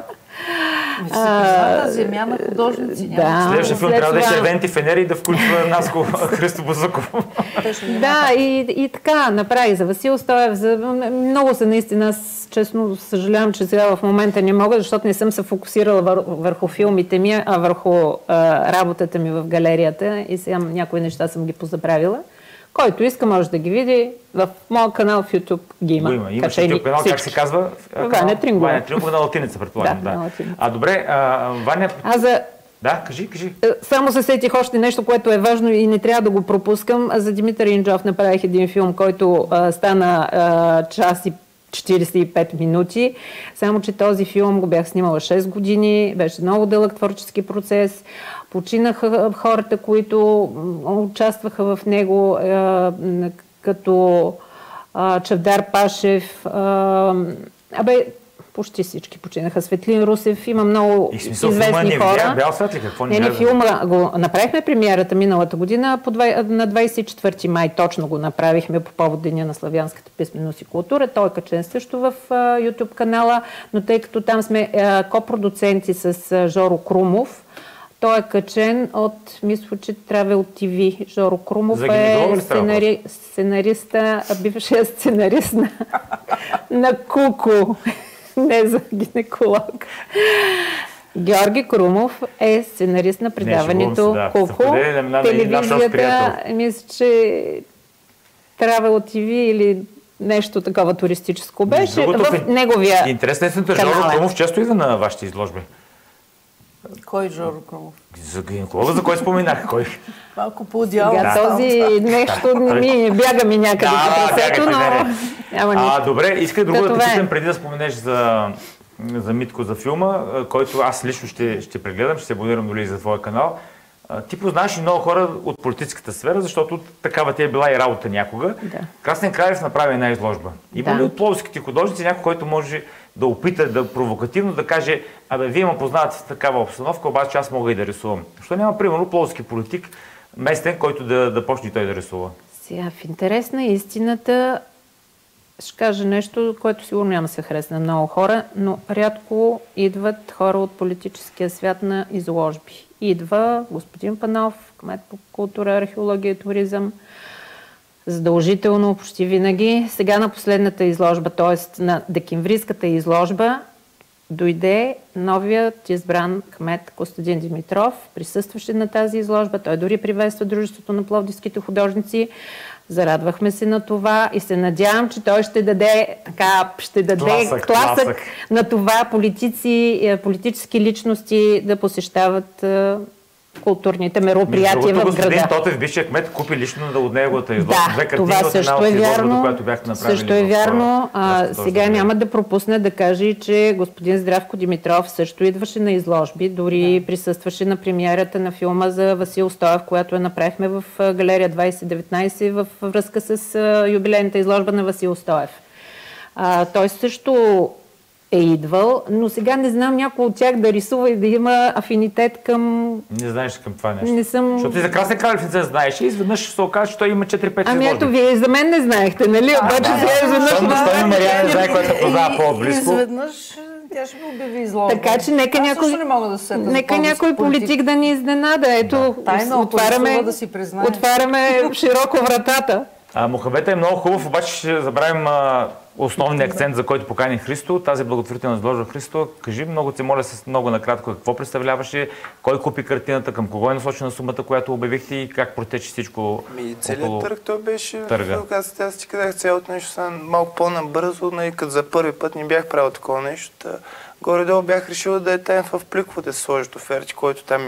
А, земя на художници. Да, следващия филм трябва да е Червените фенери и да включва Наско Христо Бузъков. Да, и, и така направи за Васил Стоев. За... Много се наистина, аз честно съжалявам, че сега в момента не мога, защото не съм се фокусирала вър... върху филмите ми, а върху а, работата ми в галерията и сега някои неща съм ги позабравила. Който иска, може да ги види. В моят канал в YouTube ги има. Има, имаш YouTube канал, как се казва? Ваня Трингова. Ваня Трингова на латиница, предполагам. Да, да. на латиница. А добре, а, Ваня... А за... Да, кажи, кажи. Само се сетих още нещо, което е важно и не трябва да го пропускам. За Димитър Инджов направих един филм, който а, стана а, час и четирийсет и пет минути. Само, че този филм го бях снимала шест години. Беше много дълъг творчески процес. Починаха хората, които участваха в него, а, като а, Чавдар Пашев. А, абе, почти всички починаха. Светлин Русев, има много и смисъл, известни филма хора. Не бял свят ли? Какво не, не, филма го направихме премиерата миналата година по два, на двайсет и четвърти май. Точно го направихме по повод Деня на славянската писменост и култура. Той е качен също в а, YouTube канала, но тъй като там сме а, копродуценти с а, Жоро Крумов, той е качен от, мисля, че Travel ти ви. Жоро Крумов е сценари... сценариста, бившия сценарист на, на Куко. Не за гинеколог. Георги Крумов е сценарист на предаването да. Куко. Телевизията, мисля, че Travel ти ви или нещо такова туристическо беше. Другото, в неговия интересно е, Жоро Крумов често идва на вашите изложби. Кой Жоро Крумов? За гинеколога, за кой споменах? Кой? Малко по-дяло. Да, този нещо не ми бяга ми някъде по трасето, но няма нищо. А, добре, исках друго да те питам преди да споменеш за, за Митко, за филма, който аз лично ще, ще прегледам, ще се абонирам доли за твоя канал. Ти познаваш и много хора от политическата сфера, защото такава ти е била и работа някога. Да. Красен Кралев направи една изложба. Има да. ли от пловдивските художници някой, който може да опита да провокативно да каже: абе, вие ме познавате в такава обстановка, обаче аз мога и да рисувам. Защо няма, примерно, пловдивски политик местен, който да, да почне той да рисува? Сега, в интерес на истината, ще кажа нещо, което сигурно няма да се хареса на много хора, но рядко идват хора от политическия свят на изложби. Идва господин Панов, кмет по култура, археология и туризъм, задължително, почти винаги. Сега на последната изложба, т.е. на декемврийската изложба, дойде новият избран кмет Костадин Димитров, присъстваше на тази изложба. Той дори приветства Дружеството на пловдивските художници. Зарадвахме се на това и се надявам, че той ще даде, така, ще даде тласък, тласък, тласък на това политици, политически личности да посещават културните мероприятия в града. Господин Тотев, бившия кмет, купи лично да от неговата изложба. Да, това също е вярно. Която бяхте направили. Също е вярно. А, сега няма да пропусне да каже, че господин Здравко Димитров също идваше на изложби. Дори да. присъстваше на премиерата на филма за Васил Стоев, която я направихме в галерия двайсет деветнайсет във връзка с юбилейната изложба на Васил Стоев. А, той също е идвал, но сега не знам някой от тях да рисува и да има афинитет към... Не знаеш към това нещо. Не съм... Защото и за Красен Кралев не знаеш и изведнъж ще се окаже, че той има четири-пет Ами изложби. ето, вие и за мен не знаехте, нали? А, Обаче да, сега да. изведнъж... Щом Щом Мариана не знае, който се познава И- по-близко. Изведнъж тя ще ми обяви изложба. Така че нека Аз някой, също не мога да се сетя за нека български някой политик да ни изненада. Ето, Да. Тайно, ако отваряме, рисува да си признае. отваряме широко вратата. А, Мохамед е много хубав, обаче ще забравим а, основния акцент, за който покани Христо. Тази благотворителна изложба. Христо, кажи много, те моля с много накратко, какво представляваше, кой купи картината, към кого е насочена сумата, която обявихте и как протече всичко. Ми, целият около търг, той беше, търга. аз, аз ти казах цялото нещо, сега малко по-набързо, нали, като за първи път не бях правил такова нещо. Та, горе-долу бях решил да е тайм в пликовете да сложат оферти, който там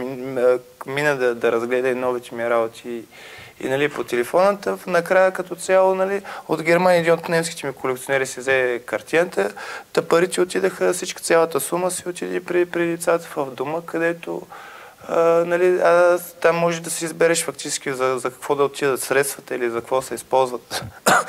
мина да, да разгледа и новите ми работи и, и нали, по телефоната. Накрая като цяло, нали, от Германия един от немските ми колекционери си взе картината, та парите отидаха, всичка цялата сума си отиде при, при децата в дома, където Uh, нали, а, там може да си избереш фактически за, за какво да отидат средствата или за какво се използват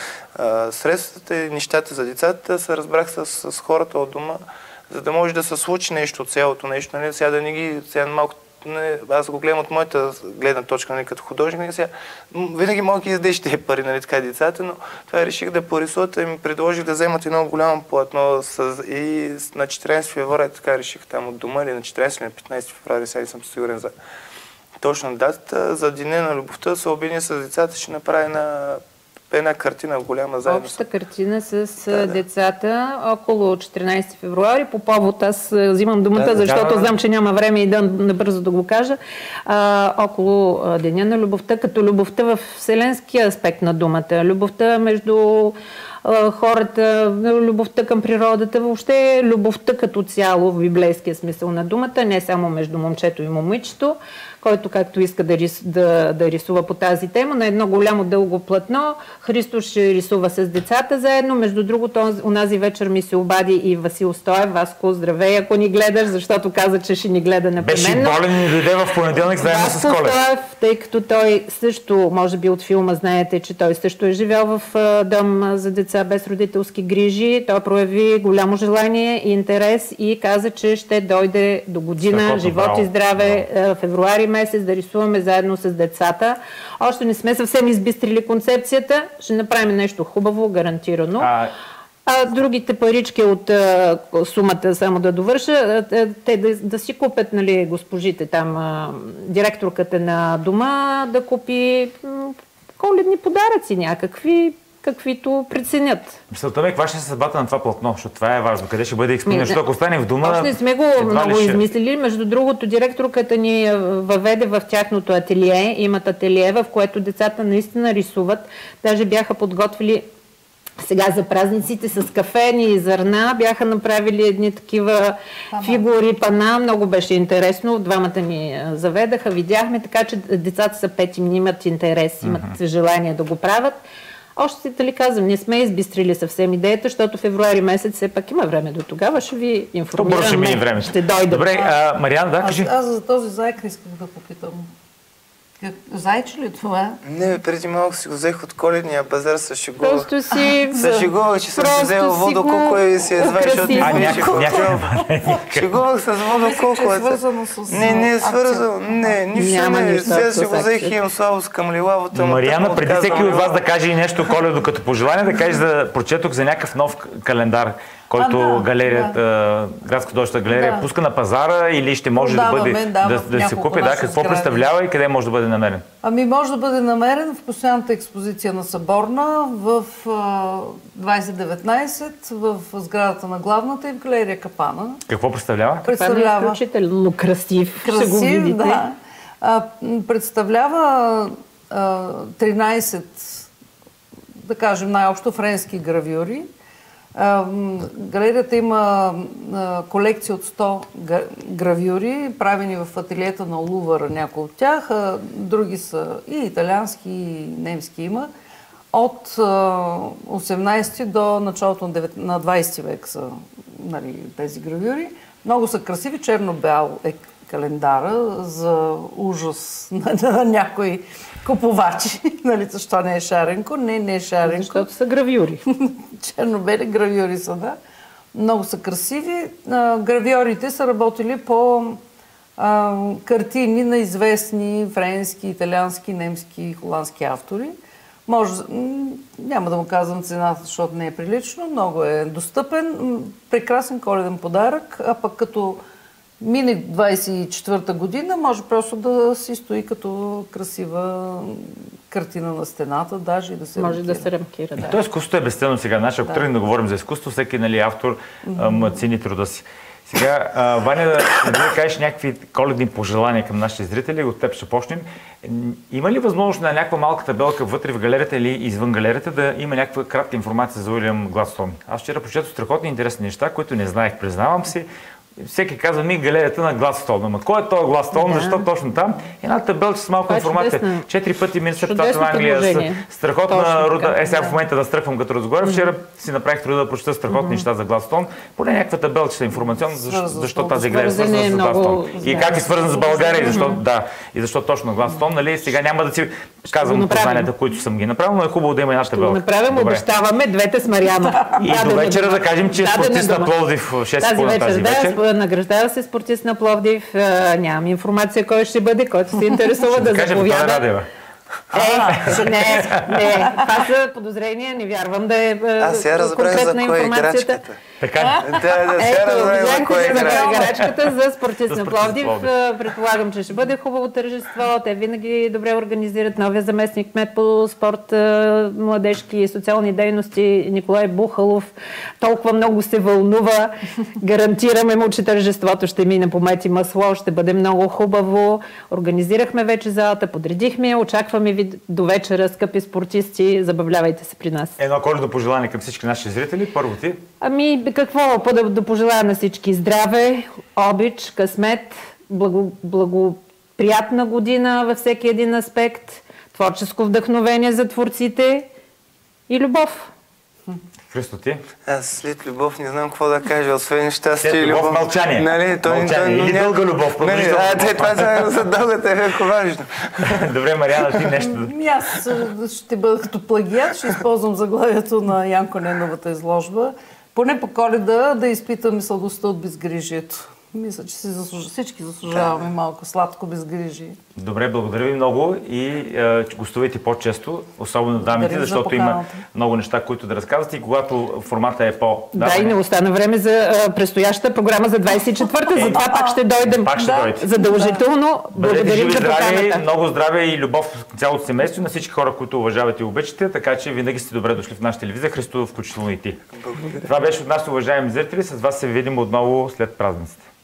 uh, средствата и нещата за децата. Се разбрах с, с хората от дома, за да може да се случи нещо от цялото нещо. Нали, сега да не ги, сега малко, не, аз го гледам от моята гледна точка, нали, като художник, нали, сега, винаги мога да издеш тези пари, нали, така децата, но това реших да порисуват и ми предложих да вземат едно голямо платно с, и на четиринайсети февруари, така реших там от дома, или на четиринайсети или на петнайсети февруари, сега не съм сигурен за точна датата, за Деня на любовта, се обедини с децата, ще направи една, една картина голяма заедно. Обща картина с да, да. децата около четиринайсети февруари. По повод, аз взимам думата, Да, да, защото да. знам, че няма време и да набързо да го кажа. А, около а, Деня на любовта, като любовта в вселенския аспект на думата. Любовта между а, хората, любовта към природата, въобще любовта като цяло в библейския смисъл на думата, не само между момчето и момичето, който както иска да, рис, да, да рисува по тази тема, на едно голямо дълго платно. Христо ще рисува с децата заедно. Между другото, онази вечер ми се обади и Васил Стоев. Васко, здравей, ако ни гледаш, защото каза, че ще ни гледа непременно. Беше болен и дойде в понеделник заедно с Васко Колев. Стоев, тъй като той също, може би от филма знаете, че той също е живял в а, дом за деца без родителски грижи. Той прояви голямо желание и интерес и каза, че ще дойде до година, Страхотно, живот браво. и здраве, а, февруари месец да рисуваме заедно с децата. Още не сме съвсем избистрили концепцията. Ще направим нещо хубаво, гарантирано. А, А другите парички от а, сумата, само да довърша, а, те да, да си купят, нали, госпожите там, а, директорката на дома, да купи м, коледни подаръци някакви, каквито преценят. мисълта ми е каква ще се съдбата на това платно, защото това е важно. Къде ще бъде експонирано, Ми, защото ако остане в дома... Още не сме го едва много ли ще- измислили. Между другото, директорката ни въведе в тяхното ателие. Имат ателие, в което децата наистина рисуват. Даже бяха подготвили сега за празниците с кафени и зърна. Бяха направили едни такива Пана. фигури, пана. Много беше интересно. Двамата ни а, заведаха, видяхме, така че децата са пет, им имат интерес, имат желание да го правят. Още дали казвам, не сме избистрили съвсем идеята, защото февруари месец все пак има време до тогава. Ще ви информирам. По-бързо ще мине време. Ще дойде. Добре, а, Мариана, да, Аз, кажи. аз за този зайк исках да попитам. Как, зайче ли това? Не, преди малко си го взех от коледния базар, се шегувах. Просто си... Се шегувах, че съм си Просто взел си водококо го и си извадих, защото не украсил. А, получих някакъв... от Шегувах с водококо. Е свързано с Не, не е акцията. свързано. Не, нищо Няма не. нищо Сега общо си с го взех и акцията. имам слабост към лилавата. но Мариана, тъкмо преди отказвам всеки от вас лилава. да каже и нещо Коледо като пожелание, да каже да прочетох за някакъв нов календар, който А, да, галерията, градска художествена галерия Да. пуска на пазара или ще може да Продаваме, бъде да, да, в да се няколко купи. Да, наши какво сгради. представлява и къде може да бъде намерен? Ами може да бъде намерен в постоянната експозиция на Съборна в а, двайсет деветнайсет в сградата на главната и в галерия Капана. Какво представлява? Това е Представлява изключително красив. Ще го красив, видите. да. А, м, представлява а, тринайсет, да кажем най-общо, френски гравюри. А, м, галерията има а, колекция от сто га- гравюри, правени в ателиета на Лувъра, някои от тях. А, други са и италиански, и немски има. От а, осемнайсети до началото на, девет... на двайсети век са, нали, тези гравюри. Много са красиви, черно-бял е календара за ужас на, на някои купувачи. Нали, защо не е шаренко? Не, не е шаренко. Защото са гравюри. Черно-бели гравюри са, да. Много са красиви. А, гравьорите са работили по а, картини на известни френски, италиански, немски, холандски автори. Може, няма да му казвам цената, защото не е прилично, много е достъпен, прекрасен коледен подарък, а пък като мине двадесет и четвърта година, може просто да си стои като красива картина на стената, даже и да се Може рамкира. да се рамкира, да. То изкуството е безценно сега. Значи, ако Да. тръгнем да говорим за изкуство, всеки, нали, автор mm-hmm. цени труда си. Сега, а, Ваня, да, да кажеш някакви коледни пожелания към нашите зрители, от теб ще почнем. Има ли възможност на някаква малка табелка вътре в галерията или извън галерията да има някаква кратка информация за Уилям Гладстоун? Аз вчера прочетох страхотни интересни неща, които не знаех, признавам си. Всеки казва ми галерията на Гладстоун. Ама кой е този Гладстоун? Да. Защо точно там? Една табелка с малко информация. Чудесно. Четири пъти министър-председател на Англия. Страхотна руда. Е, сега в момента да стръхвам като разговаря. Вчера си направих труда да прочета страхотни mm-hmm. неща за Гладстоун. Поне някаква табелчета информационна, защо, защо тази галерия е свързана с Гладстоун. И как е свързан с България, и защо, да, и защо точно Гладстоун. Нали? Сега няма да си казвам познанията, които съм ги направил, но е хубаво да има една табелка. Ще го направим, обещаваме двете с Мариана. И до вечера да кажем, че е спортист на Пловдив в шест по тази вечер. Награждава се спортист на Пловдив. Нямам информация кой ще бъде, който се интересува да заповяда. Е, не, не. Това са подозрения, не вярвам да е конкретна информацията. Така? Да, да, сега разбрахме кой е играчката за спортист на Пловдив. Предполагам, че ще бъде хубаво тържество. Те винаги добре организират. Новия заместник кмет по спорт, младежки и социални дейности Николай Бухалов толкова много се вълнува. Гарантираме му, че тържеството ще мине по мет и масло. Ще бъде много хубаво. Организирахме вече залата, подредихме. Очакваме ви до вечера, скъпи спортисти. Забавлявайте се при нас. Едно коледно пожелание към всички наши зрители. Първо ти. Ами, какво да, да пожелая на всички? Здраве, обич, късмет, благо, благоприятна година във всеки един аспект, творческо вдъхновение за творците и любов. Христо, ти? Аз след любов не знам какво да кажа, освен щастие и любов. Мълчание. Нали, той, мълчание. Той, Или ня... дълга любов. Нали, а, те, това за, за дългата е веко важно. Добре, Мариана, ти нещо. Аз ще бъда като плагиат, ще използвам заглавието на Янко Неновата изложба. Поне по Коледа да изпитаме сладостта от безгрижието. Мисля, че си заслуж... всички заслужаваме малко сладко безгрижие. Добре, благодаря ви много и е, гостувайте по-често, особено дамите, защото за има много неща, които да разказвате и когато формата е по... Да, и не остана време за а, предстоящата програма за двадесет и четвърта, затова пак ще дойдем. Пак ще да, дойдете. Задължително. Благодарим за поканата. Много здраве и любов към цялото семейство, на всички хора, които уважавате и обичате, така че винаги сте добре дошли в нашата телевизия, Христо, включително и ти. Благодаря. Това беше от нас, уважаеми зрители, с вас се видим отново след празниците.